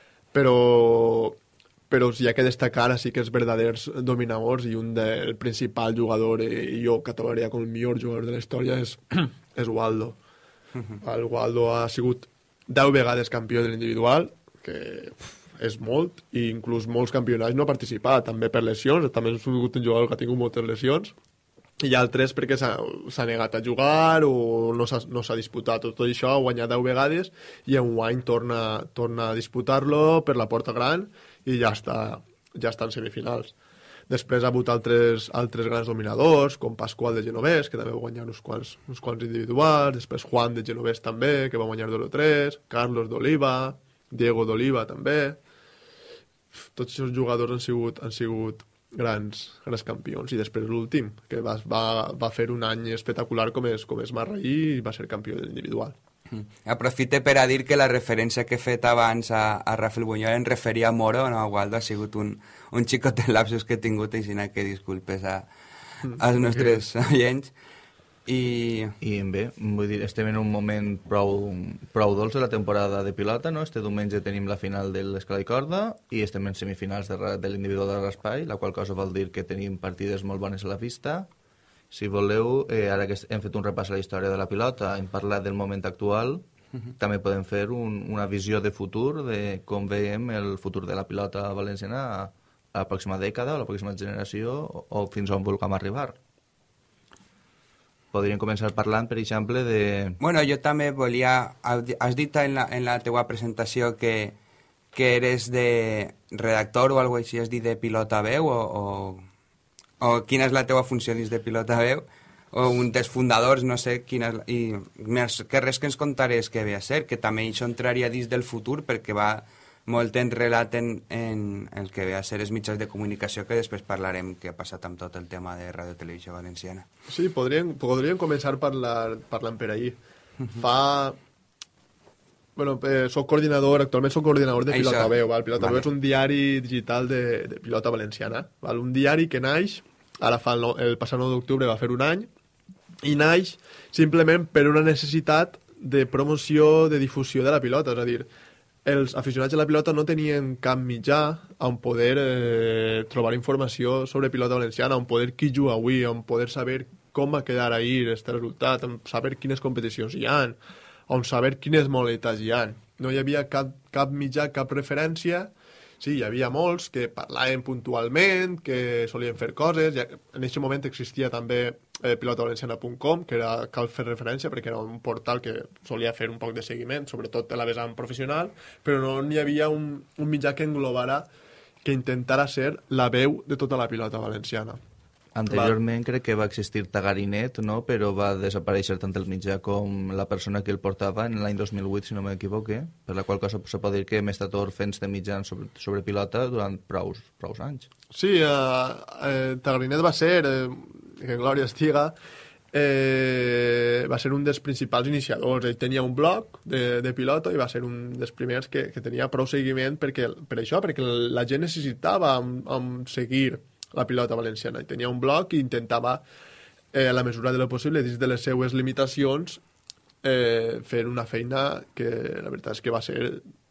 però, però hi ha que destacar així que els verdaders dominadors, i un del principal jugador, i jo catalogaria com el millor jugador de la història, és, és Waldo. El Waldo ha sigut deu vegades campió de l'individual, que uf, és molt, i inclús molts campionats no ha participat, també per lesions, també ha sigut un jugador que ha tingut moltes lesions, i altres perquè s'ha negat a jugar o no s'ha no disputat. Tot això ha guanyat deu vegades i en un any torna, torna a disputar-lo per la porta gran i ja està, ja està en semifinals. Després ha hagut altres, altres grans dominadors, com Pasqual de Genovés, que també va guanyar uns quants, uns quants individuals, després Juan de Genovés també, que va guanyar dos o tres, Carlos d'Oliva, Diego d'Oliva també. Tots aquests jugadors han sigut, han sigut grans, grans campions. I després l'últim, que va, va, va fer un any espectacular com és, com és Marraí, i va ser campió de l'individual. Aprofite per a dir que la referència que he fet abans a, a Rafael Buñol en referia a Moro, no a Waldo, ha sigut un, un xicot de lapsus que he tingut, així que disculpes a, als nostres oients. I... I bé, vull dir, estem en un moment prou, prou dolç de la temporada de pilota, no? Este diumenge tenim la final de l'escala i corda i estem en semifinals de, de l'individual de raspall, la qual cosa vol dir que tenim partides molt bones a la vista. Si voleu, eh, ara que hem fet un repàs a la història de la pilota, hem parlat del moment actual, uh-huh. també podem fer un, una visió de futur, de com veiem el futur de la pilota valenciana a, a la pròxima dècada, o a la pròxima generació, o, o fins on vulguem arribar. Podríem començar parlant, per exemple, de... Bueno, jo també volia... Has dit en la, en la teua presentació que, que eres de redactor o alguna cosa així, has dit de pilota veu, o... o... o quina és la teva funció dins de Pilota Veu, o un dels fundadors, no sé quina és la... i més que res que ens contarés què ve a ser, que també això entraria dins del futur, perquè va molt enrelat en, en el que ve a ser els mitjans de comunicació, que després parlarem què ha passat amb tot el tema de Ràdio Televisió Valenciana. Sí, podríem, podríem començar parlar, parlant per ahir. Uh-huh. Fa... Bueno, eh, soc coordinador, actualment soc coordinador de Pilota Això, Veu, val? Pilota vale. Veu és un diari digital de, de pilota valenciana, val? Un diari que naix, ara fa el, no, el passat nou d'octubre va fer un any, i naix simplement per una necessitat de promoció, de difusió de la pilota, és a dir, els aficionats a la pilota no tenien cap mitjà on poder eh, trobar informació sobre pilota valenciana, on poder qui juga avui, on poder saber com va quedar ahir este resultat, on saber quines competicions hi ha, on saber quines modalitats hi ha. No hi havia cap, cap mitjà, cap referència. Sí, hi havia molts que parlaven puntualment, que solien fer coses. Ja, en aquest moment existia també eh, pilota valenciana punt com, que era, cal fer referència perquè era un portal que solia fer un poc de seguiment, sobretot a la vessant professional, però no hi havia un, un mitjà que englobara, que intentara ser la veu de tota la pilota valenciana. Anteriorment crec que va existir Tagarinet, no? Però va desaparèixer tant el mitjà com la persona que el portava en l'any dos mil vuit, si no m'equivoque, per la qual cosa se pot dir que hem estat orfens de mitjans sobre, sobre pilota durant prous, prous anys. Sí, eh, eh, Tagarinet va ser, eh, que glòria estiga, eh, va ser un dels principals iniciadors. Ell tenia un blog de, de pilota i va ser un dels primers que, que tenia prou seguiment perquè, per això, perquè la gent necessitava amb, amb seguir la pilota valenciana, i tenia un blog i intentava, eh, a la mesura de lo possible, dins de les seues limitacions, eh, fer una feina que la veritat és que va ser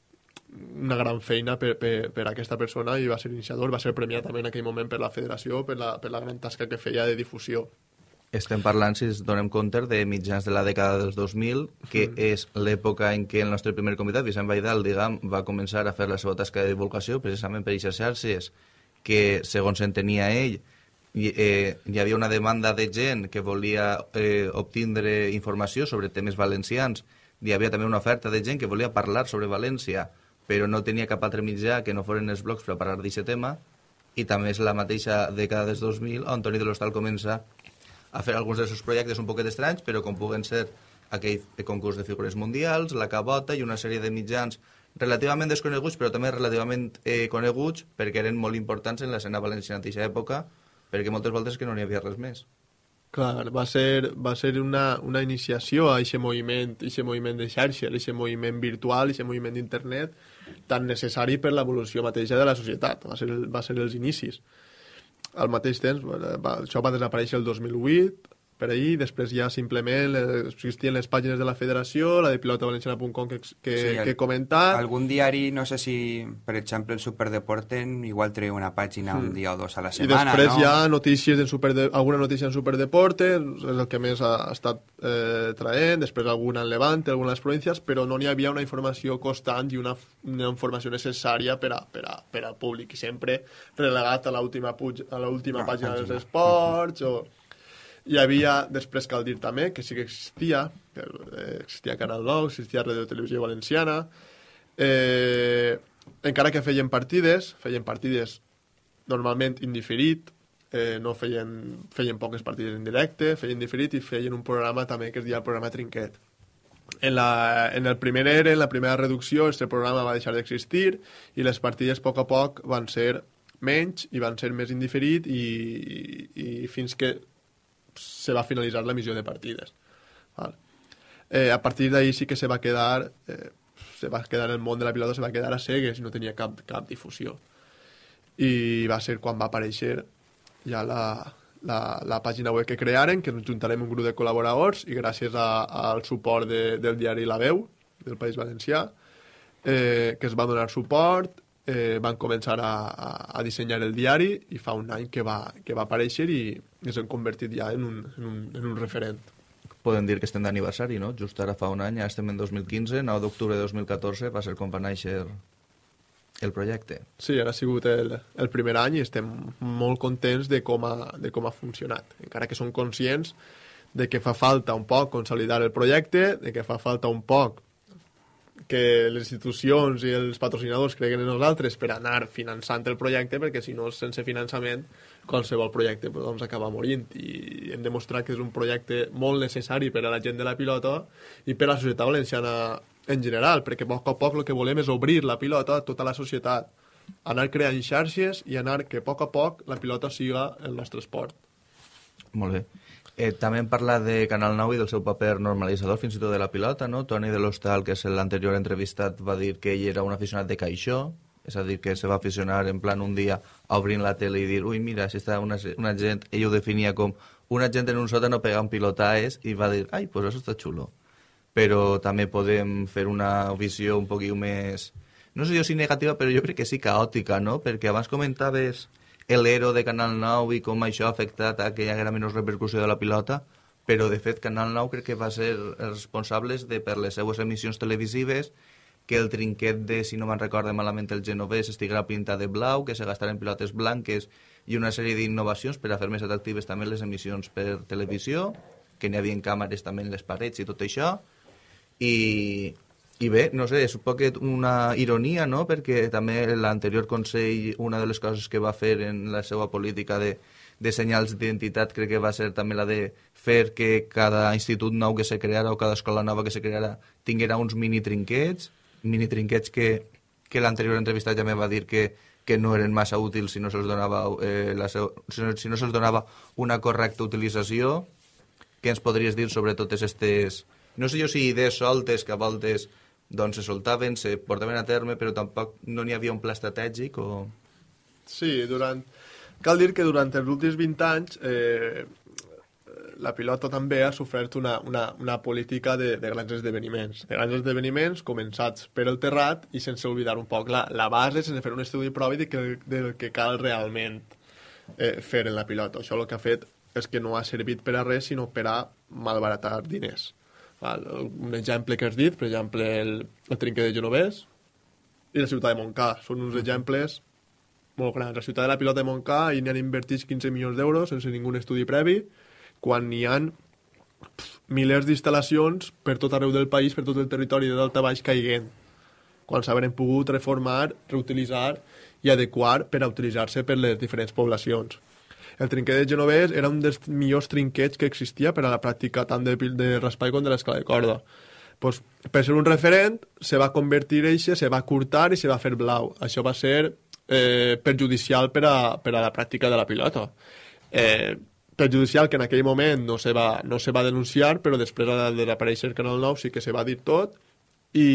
una gran feina per, per, per aquesta persona, i va ser iniciador, va ser premiat també en aquell moment per la federació, per la, per la gran tasca que feia de difusió. Estem parlant, si ens donem compte, de mitjans de la dècada dels dos mil, que mm. és l'època en què el nostre primer convidat, Vicent Baidal, diguem, va començar a fer la seva tasca de divulgació, precisament per aquestes xarxes, que, segons entenia ell, hi, eh, hi havia una demanda de gent que volia eh, obtindre informació sobre temes valencians. Hi havia també una oferta de gent que volia parlar sobre València, però no tenia cap altre mitjà que no foren els blogs per a parlar d'aquest tema, i també és la mateixa dècada dels dos mil on Toni de l'Hostal comença a fer alguns dels seus projectes un poquet estranys, però com puguen ser aquell concurs de figures mundials, la Cabota i una sèrie de mitjans relativament desconeguts, però també relativament eh, coneguts, perquè eren molt importants en l'escena valenciana d'aquesta època, perquè moltes voltes que no n'hi havia res més. Clar, va ser, va ser una, una iniciació a aquest moviment, a aquest moviment de xarxa, a aquest moviment virtual, a aquest moviment d'internet, tan necessari per l'evolució mateixa de la societat. Va ser, va ser els inicis. Al mateix temps, va, això va desaparèixer el dos mil vuit, per ahir, després ja simplement existien les pàgines de la federació, la de pilota valenciana punt com que, que, sí, el, que he comentat. Algun diari, no sé si, per exemple, el Superdeporten, igual treu una pàgina mm. un dia o dos a la setmana, I després no? hi ha notícies en Superde... alguna notícia en Superdeporte, és el que més ha estat eh, traient, després alguna en Levante, alguna en les províncies, però no n'hi havia una informació constant i una, una informació necessària per a, per a, per a públic, i sempre relegat a l'última no, pàgina dels esports, o... Hi havia, després cal dir també, que sí que existia, que existia Canal nou, existia Radio Televisió Valenciana, eh, encara que feien partides, feien partides normalment indiferit, eh, no feien, feien poques partides en directe, feien diferit i feien un programa també que es deia el programa Trinquet. En, la, en el primer E R E, en la primera reducció, este programa va deixar d'existir i les partides a poc a poc van ser menys i van ser més indiferit i, i, i fins que se va finalitzar l'emissió de partides. Vale. Eh, a partir d'ahir sí que se va quedar eh, se va quedar el món de la pilota, se va quedar a cegues i no tenia cap, cap difusió. I va ser quan va aparèixer ja la, la, la pàgina web que crearen, que ens juntarem un grup de col·laboradors i gràcies a, al suport de, del diari La Veu del País Valencià, eh, que es va donar suport, eh, van començar a, a, a dissenyar el diari i fa un any que va, que va aparèixer i ens hem convertit ja en un, en un, en un referent. Podem dir que estem d'aniversari, no? Just ara fa un any, ja estem en dos mil quinze, nou d'octubre de dos mil catorze va ser quan va néixer el projecte. Sí, ara ha sigut el, el primer any i estem molt contents de com, ha, de com ha funcionat, encara que som conscients de que fa falta un poc consolidar el projecte, de que fa falta un poc que les institucions i els patrocinadors creguen en nosaltres per anar finançant el projecte, perquè si no, sense finançament, qualsevol projecte pues, doncs, acaba morint. I hem demostrat que és un projecte molt necessari per a la gent de la pilota i per a la societat valenciana en general, perquè a poc a poc el que volem és obrir la pilota a tota la societat, anar creant xarxes i anar que a poc a poc la pilota siga el nostre esport. Molt bé. Eh, també hem parlat de Canal nou i del seu paper normalitzador, fins i tot de la pilota, no? Toni de l'Hostal, que és l'anterior entrevistat, va dir que ell era un aficionat de caixó, és a dir, que se va aficionar en plan un dia a obrir la tele i dir, ui, mira, si està una, una gent, ell ho definia com una gent en un sòtano pegant pilotaes, i va dir, ai, pues això està xulo. Però també podem fer una visió un poquit més no sé jo si negativa, però jo crec que sí caòtica, no? Perquè abans comentaves l'Ero de Canal nou i com això ha afectat a que hi haguera menys repercussió de la pilota, però de fet Canal nou crec que va ser els responsables de, per les seues emissions televisives, que el trinquet de, si no me'n recorde malament, el genovès estiguera pintat de blau, que se gastaren pilotes blanques i una sèrie d'innovacions per a fer més atractives també les emissions per televisió, que n'hi havia càmeres també en les parets i tot això. I, i bé, no sé, és un poquet una ironia, no?, perquè també l'anterior Consell, una de les coses que va fer en la seva política de, de senyals d'identitat, crec que va ser també la de fer que cada institut nou que se creara o cada escola nova que se creara tinguera uns mini trinquets, mini trinquets que, que l'anterior entrevistat ja me va dir que, que no eren massa útils si no se'ls donava, eh, la seu, si no, si no se'ls donava una correcta utilització. Què ens podries dir sobre totes aquestes, no sé jo si idees soltes que a voltes doncs, se soltaven, se portaven a terme, però tampoc no n'hi havia un pla estratègic? O... Sí, durant... cal dir que durant els últims vint anys eh, la pilota també ha sofert una, una, una política de, de grans esdeveniments. De grans esdeveniments començats per el terrat i sense oblidar un poc la, la base, sense fer un estudi propi de que, del que cal realment eh, fer en la pilota. Això el que ha fet és que no ha servit per a res, sinó per a malbaratar diners. Val? Un exemple que has dit, per exemple, el, el trinquet de Genovès i la ciutat de Montcà. Són uns exemples molt grans. La ciutat de la pilota de Montcà i n'hi han invertit quinze milions d'euros sense ningú estudi previ, quan n'hi ha milers d'instal·lacions per tot arreu del país, per tot el territori de dalt a baix caiguent, quan s'haurien pogut reformar, reutilitzar i adequar per a utilitzar-se per les diferents poblacions. El trinquet de Genovès era un dels millors trinquets que existia per a la pràctica tant de, de raspall com de l'escala de corda. Pues, per ser un referent, se va convertir eixe, se va curtar i se va fer blau. Això va ser eh, perjudicial per a, per a la pràctica de la pilota. Eh, perjudicial que en aquell moment no se va, no se va denunciar, però després de desaparèixer el Canal nou sí que se va dir tot i,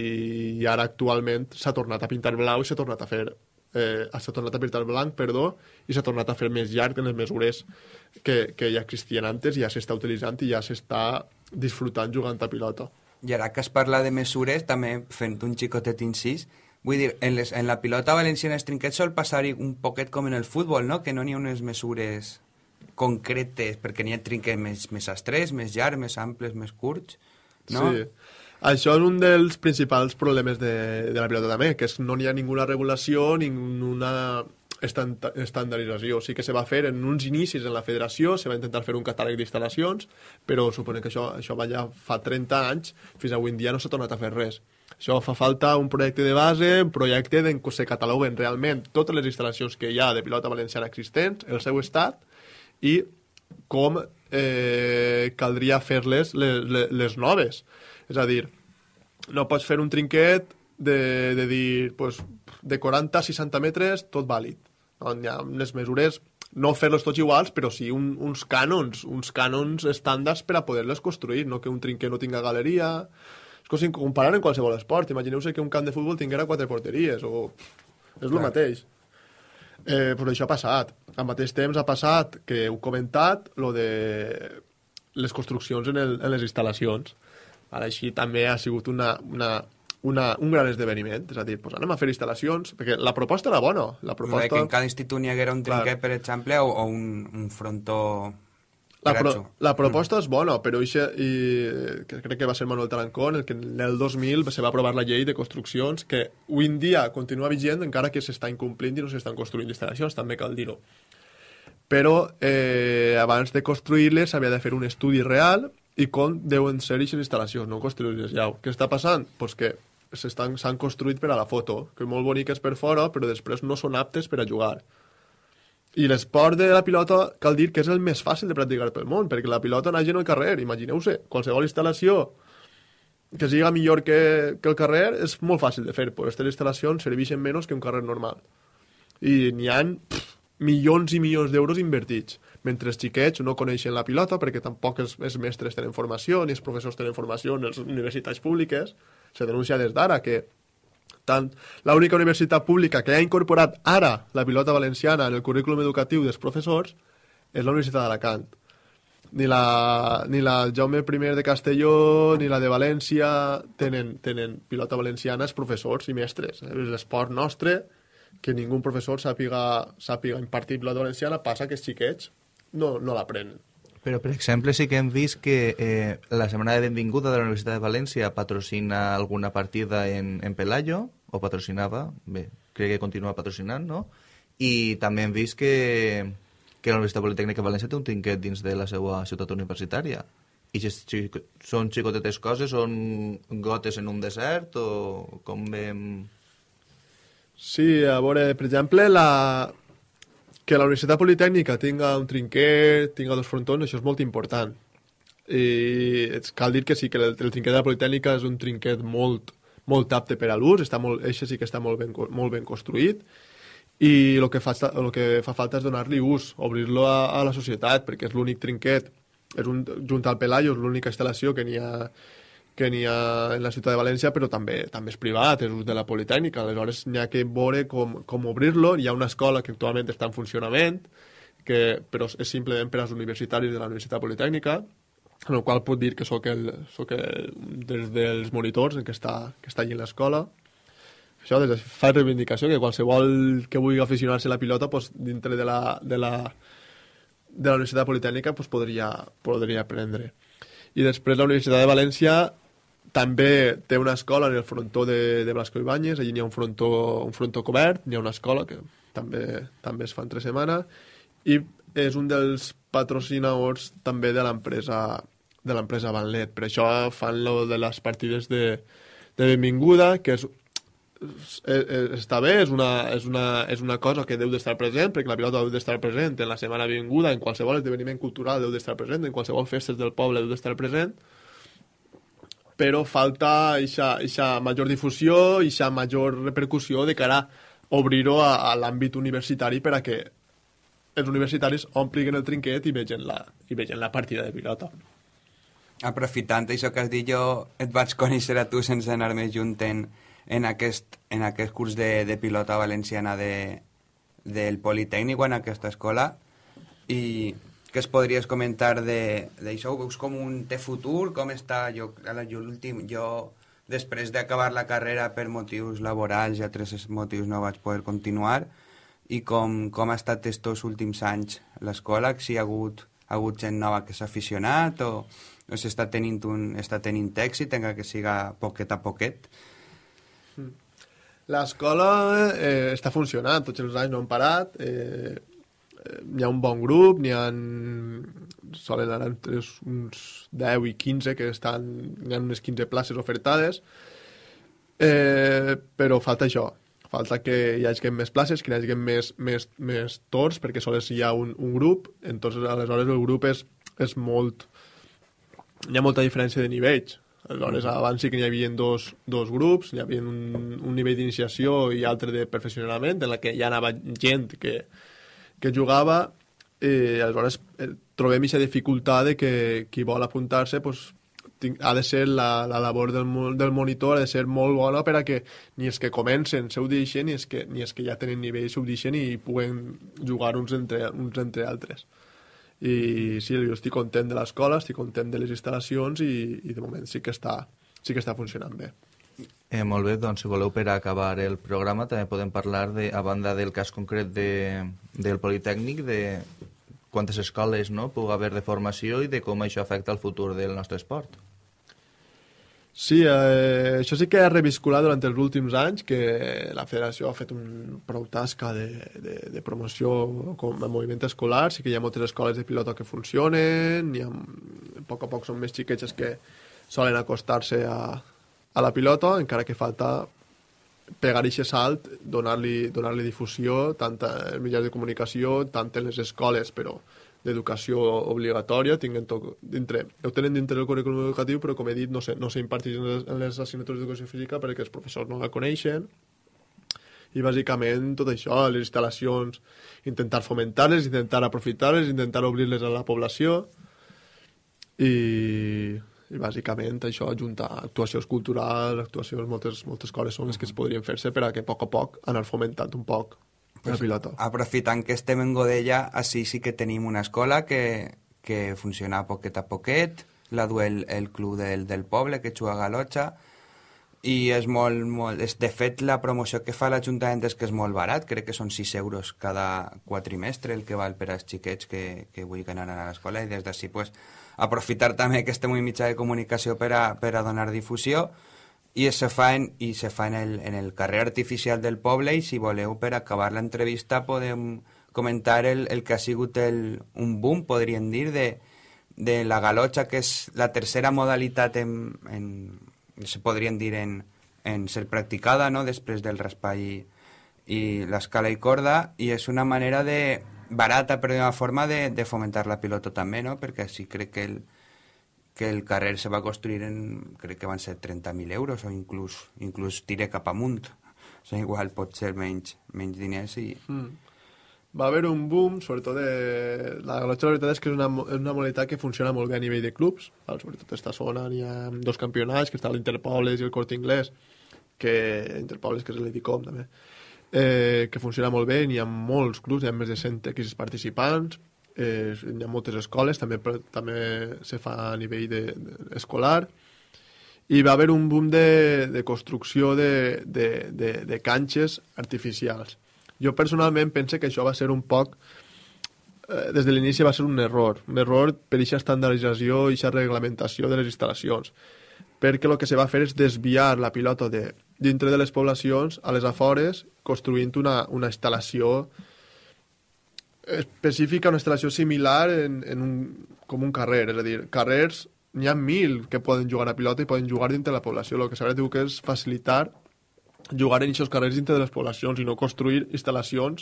i ara actualment s'ha tornat a pintar blau i s'ha tornat a fer eh, s'ha tornat a pintar blanc, perdó, i s'ha tornat a fer més llarg en les mesures que, que ja existien antes i ja s'està utilitzant i ja s'està disfrutant jugant a pilota. I ara que es parla de mesures, també fent un xicotet incís, vull dir, en, les, en la pilota valenciana els trinquets sol passar un poquet com en el futbol, no?, que no n'hi ha unes mesures concretes, perquè n'hi ha trinquets més, més estrets, més llargs, més amples, més curts, no? Sí. Això és un dels principals problemes de, de la pilota també, que és no n'hi ha ninguna regulació, ninguna estand estandardització. Sí que se va fer en uns inicis en la federació, se va intentar fer un catàleg d'instal·lacions, però suposo que això, això va ja fa trenta anys, fins avui en dia no s'ha tornat a fer res. Això fa falta un projecte de base, un projecte en què se cataloguen realment totes les instal·lacions que hi ha de pilota valenciana existents, el seu estat, i com eh, caldria fer-les les, les, les noves. És a dir, no pots fer un trinquet de, de dir pues, de quaranta a seixanta metres, tot vàlid. No, hi ha les mesures, no fer-los tots iguals, però sí un, uns cànons, uns cànons estàndards per a poder-les construir, no que un trinquet no tinga galeria. És com si comparar en qualsevol esport. Imagineu-se que un camp de futbol tinguera quatre porteries, o és el mateix. Eh, però això ha passat. Al mateix temps ha passat, que heu comentat, lo de les construccions en, el, en les instal·lacions. Ara, així també ha sigut una, una, una, un gran esdeveniment. És a dir, pues anem a fer instal·lacions, perquè la proposta era bona. La proposta... Que en cada institut n'hi haguera un trinquet, clar, per exemple, o, o un, un frontó... La, pro, la proposta mm. és bona, però ixe, i, que crec que va ser Manuel Tarancón el que en el dos mil se va aprovar la llei de construccions que avui en dia continua vigent encara que s'està incomplint i no s'estan construint instal·lacions, també cal dir-ho. Però eh, abans de construir-les s'havia de fer un estudi real i com deuen ser aquestes instal·lacions, no construir-les ja. Què està passant? Pues que s'han construït per a la foto, que molt boniques per fora, però després no són aptes per a jugar. I l'esport de la pilota cal dir que és el més fàcil de practicar pel món, perquè la pilota naix en el carrer, imagineu-se, qualsevol instal·lació que siga millor que, que el carrer és molt fàcil de fer, però aquestes instal·lacions serveixen menys que un carrer normal. I n'hi ha pff, milions i milions d'euros invertits, mentre els xiquets no coneixen la pilota, perquè tampoc els, els mestres tenen formació, ni els professors tenen formació en les universitats públiques. Se denuncia des d'ara que tant l'única universitat pública que ha incorporat ara la pilota valenciana en el currículum educatiu dels professors és la Universitat d'Alacant. ni la, ni la Jaume I de Castelló ni la de València tenen, tenen pilota valenciana els professors i mestres. És l'esport nostre, que ningú professor sàpiga, sàpiga impartir pilota valenciana, passa que els xiquets no, no l'aprenen. Però, per exemple, sí que hem vist que eh, la setmana de benvinguda de la Universitat de València patrocina alguna partida en, en Pelayo, o patrocinava, bé, crec que continua patrocinant, no? I també hem vist que, que la Universitat Politècnica de València té un trinquet dins de la seva ciutat universitària. I si, si són xicotetes coses, són gotes en un desert, o com vam... Sí, a veure, per exemple, la... que la Universitat Politècnica tinga un trinquet, tinga dos frontons, això és molt important. I cal dir que sí, que el, el trinquet de la Politècnica és un trinquet molt, molt apte per a l'ús, això sí que està molt ben, molt ben construït, i el que fa, el que fa falta és donar-li ús, obrir-lo a, a la societat, perquè és l'únic trinquet, és un, junt al Pelayo, és l'única instal·lació que n'hi ha, que n'hi ha en la ciutat de València, però també també és privat, és ús de la Politècnica. Aleshores, n'hi ha que veure com, com obrir-lo. Hi ha una escola que actualment està en funcionament, que, però és simplement per als universitaris de la Universitat Politècnica, en el qual puc dir que soc, el, soc el, des dels monitors que està, que està allà en l'escola. Això des de fa reivindicació, que qualsevol que vulgui aficionar-se a la pilota, pues, dintre de la, de la, de la Universitat Politècnica, pues, podria, podria aprendre. I després la Universitat de València també té una escola en el frontó de, de Blasco Ibáñez, allí n'hi ha un frontó, un frontó cobert, n'hi ha una escola que també també es fa entre setmana, i és un dels patrocinadors també de l'empresa de l'empresa Banlet. Per això fan lo de les partides de, de benvinguda, que és, és, està bé, és una, és, una, és una cosa que deu d'estar present, perquè la pilota deu d'estar present en la setmana benvinguda, en qualsevol esdeveniment cultural deu d'estar present, en qualsevol festes del poble deu d'estar present, però falta aquesta major difusió, aquesta major repercussió de cara a obrir-ho a, a l'àmbit universitari per a que els universitaris ompliguin el trinquet i vegin la, i vegin la partida de pilota. Aprofitant això que has dit, jo et vaig conèixer a tu sense anar més junt en, en, aquest, en aquest curs de, de pilota valenciana de, del Politècnic, en aquesta escola, i què es podries comentar d'això? Ho veus com un té futur? Com està? Jo, jo, l'últim, jo després d'acabar la carrera per motius laborals i altres motius no vaig poder continuar, i com, com ha estat estos últims anys l'escola, si hi ha hagut, ha hagut gent nova que s'ha aficionat o, o s'està tenint, un, està tenint èxit, encara que siga poquet a poquet. L'escola eh, està funcionant, tots els anys no han parat, eh, hi ha un bon grup, n'hi ha solen anar entre uns deu i quinze, que estan, hi ha unes quinze places ofertades, eh, però falta això, falta que hi hagi més places, que hi hagi més, més, més torns, perquè sols hi ha un, un grup, entonces aleshores el grup és, és molt... hi ha molta diferència de nivells. Aleshores, abans sí que hi havia dos, dos grups, hi havia un, un nivell d'iniciació i altre de perfeccionament, en la que ja anava gent que que jugava, eh, aleshores eh, trobem aquesta dificultat de que qui vol apuntar-se pues, ha de ser la, la labor del, del monitor, ha de ser molt bona per a que ni els que comencen s'ho deixen ni els que, ni els que ja tenen nivell s'ho deixen i puguen jugar uns entre, uns entre altres. I sí, jo estic content de l'escola, estic content de les instal·lacions i, i de moment sí que està, sí que està funcionant bé. Eh, molt bé, doncs si voleu per acabar el programa també podem parlar, de, a banda del cas concret de, del Politècnic, de quantes escoles no, pugui haver de formació i de com això afecta el futur del nostre esport. Sí, eh, això sí que ha revisculat durant els últims anys, que la federació ha fet un prou tasca de, de, de promoció com a moviment escolar, sí que hi ha moltes escoles de pilota que funcionen, i a poc a poc són més xiquets que solen acostar-se a a la pilota, encara que falta pegar aquest salt, donar-li donar-li difusió, tant en mitjans de comunicació, tant en les escoles, però d'educació obligatòria, tinguen tot dintre, ho tenen dintre del currículum educatiu, però com he dit, no s'imparteix en, en les assignatures d'educació física perquè els professors no la coneixen, i bàsicament tot això, les instal·lacions, intentar fomentar-les, intentar aprofitar-les, intentar obrir-les a la població, i... i bàsicament això, juntar actuacions culturals, actuacions, moltes, moltes coses són les que es podrien fer-se per a que a poc a poc anar fomentant un poc pues, la pilota. Aprofitant que estem en Godella, així sí que tenim una escola que, que funciona poquet a poquet, la du el, el club del, del poble, que juga a Galotxa, i és molt, molt... És, de fet, la promoció que fa l'Ajuntament és que és molt barat, crec que són sis euros cada quatrimestre el que val per als xiquets que, que vull que anaran a l'escola, i des d'ací pues, aprofitar també que estem en mitjà de comunicació per a, per a donar difusió, i se fa, en, i se fa en, el, en el carrer artificial del poble, i si voleu, per acabar l'entrevista, podem comentar el, el que ha sigut el, un boom, podríem dir, de, de la galotxa, que és la tercera modalitat en... en se podrien dir en, en ser practicada, no?, després del raspall i, i l'escala i corda, i és una manera de, barata però d'una forma de, de fomentar la pilota també, no?, perquè sí crec que el, que el carrer se va construir en, crec que van ser trenta mil euros o inclús, inclús tire cap amunt, o sigui, igual pot ser menys, menys diners i... Mm. Va haver un boom, sobretot de... La galotxa, la veritat és que és una, és una modalitat que funciona molt bé a nivell de clubs. Val? Sobretot a esta zona hi ha dos campionats, que està l'Interpobles i el Corte Inglés, que Interpobles, que és l'Edicom, també, eh, que funciona molt bé. Hi ha molts clubs, hi ha més de cent equips participants, eh, hi ha moltes escoles, també, també se fa a nivell de, de, escolar, i va haver un boom de, de construcció de, de, de, de canxes artificials. Jo personalment penso que això va ser un poc, eh, des de l'inici va ser un error, un error per aquesta estandardització i aquesta reglamentació de les instal·lacions, perquè el que se va fer és desviar la pilota de, dintre de les poblacions a les afores, construint una, una instal·lació específica, una instal·lació similar en, en un, com un carrer, és a dir, carrers, n'hi ha mil que poden jugar a pilota i poden jugar dintre de la població, el que s'ha de dir que és facilitar jugar en aquests carrers dintre de les poblacions i no construir instal·lacions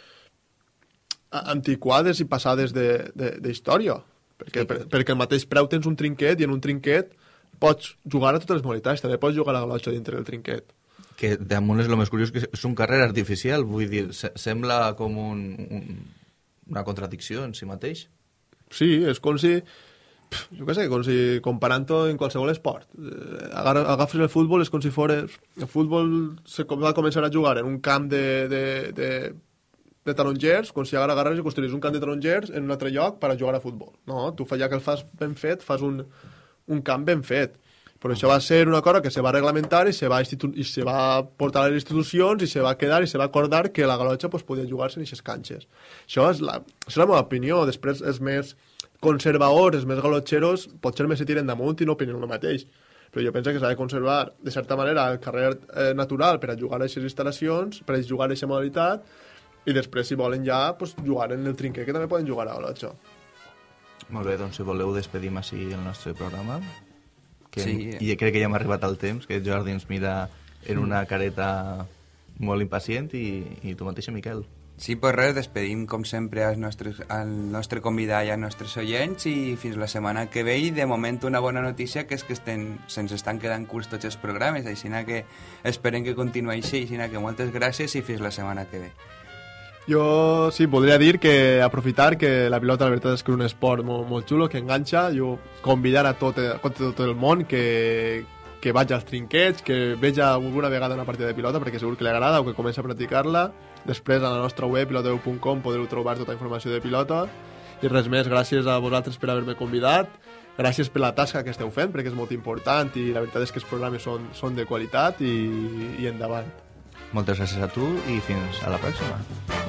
antiquades i passades d'història. Perquè, per, perquè el mateix preu tens un trinquet i en un trinquet pots jugar a totes les modalitats, també pots jugar a la galotxa dintre del trinquet. Que damunt és el més curiós, que és un carrer artificial, vull dir, se, sembla com un, un, una contradicció en si mateix. Sí, és com si... jo què sé, com si comparant-ho en qualsevol esport. Eh, agafes el futbol, és com si fos... El futbol se va començar a jugar en un camp de, de, de, de tarongers, com si ara agarres i construïs un camp de tarongers en un altre lloc per a jugar a futbol. No, tu ja que el fas ben fet, fas un, un camp ben fet. Però això va ser una cosa que se va reglamentar i se va, institu- i se va portar a les institucions i se va quedar i se va acordar que la galotxa pues, podia jugar-se en aquestes canxes. Això és, la, això és la meva opinió. Després és més... conservadors, els més galotxeros, potser més se tiren damunt i no opinen el mateix. Però jo penso que s'ha de conservar, de certa manera, el carrer eh, natural per a jugar a aquestes instal·lacions, per a jugar a aquesta modalitat, i després, si volen ja, pues, jugar en el trinquet, que també poden jugar a galotxa. Molt bé, doncs si voleu despedim així el nostre programa. Que, Sí. I crec que ja hem arribat al temps, que Jordi ens mira en una careta molt impacient i, i tu mateixa, Miquel. Sí, pues res, despedim com sempre als nostres, al nostre convidat i als nostres oients i fins la setmana que ve, i de moment una bona notícia que és que estem, se'ns estan quedant curts tots els programes, així que esperem que continuï així, així que moltes gràcies i fins la setmana que ve. Jo sí, podria dir que aprofitar que la pilota la veritat és que és un esport molt, molt xulo, que enganxa. Jo convidar a tot, a tot el món que, que vagi als trinquets, que veja alguna vegada una partida de pilota perquè segur que li agrada o que comença a practicar-la. Després a la nostra web pilotadeu punt com podreu trobar tota la informació de pilota. I res més, gràcies a vosaltres per haver-me convidat, gràcies per la tasca que esteu fent perquè és molt important i la veritat és que els programes són, són de qualitat i, i endavant. Moltes gràcies a tu i fins a la pròxima.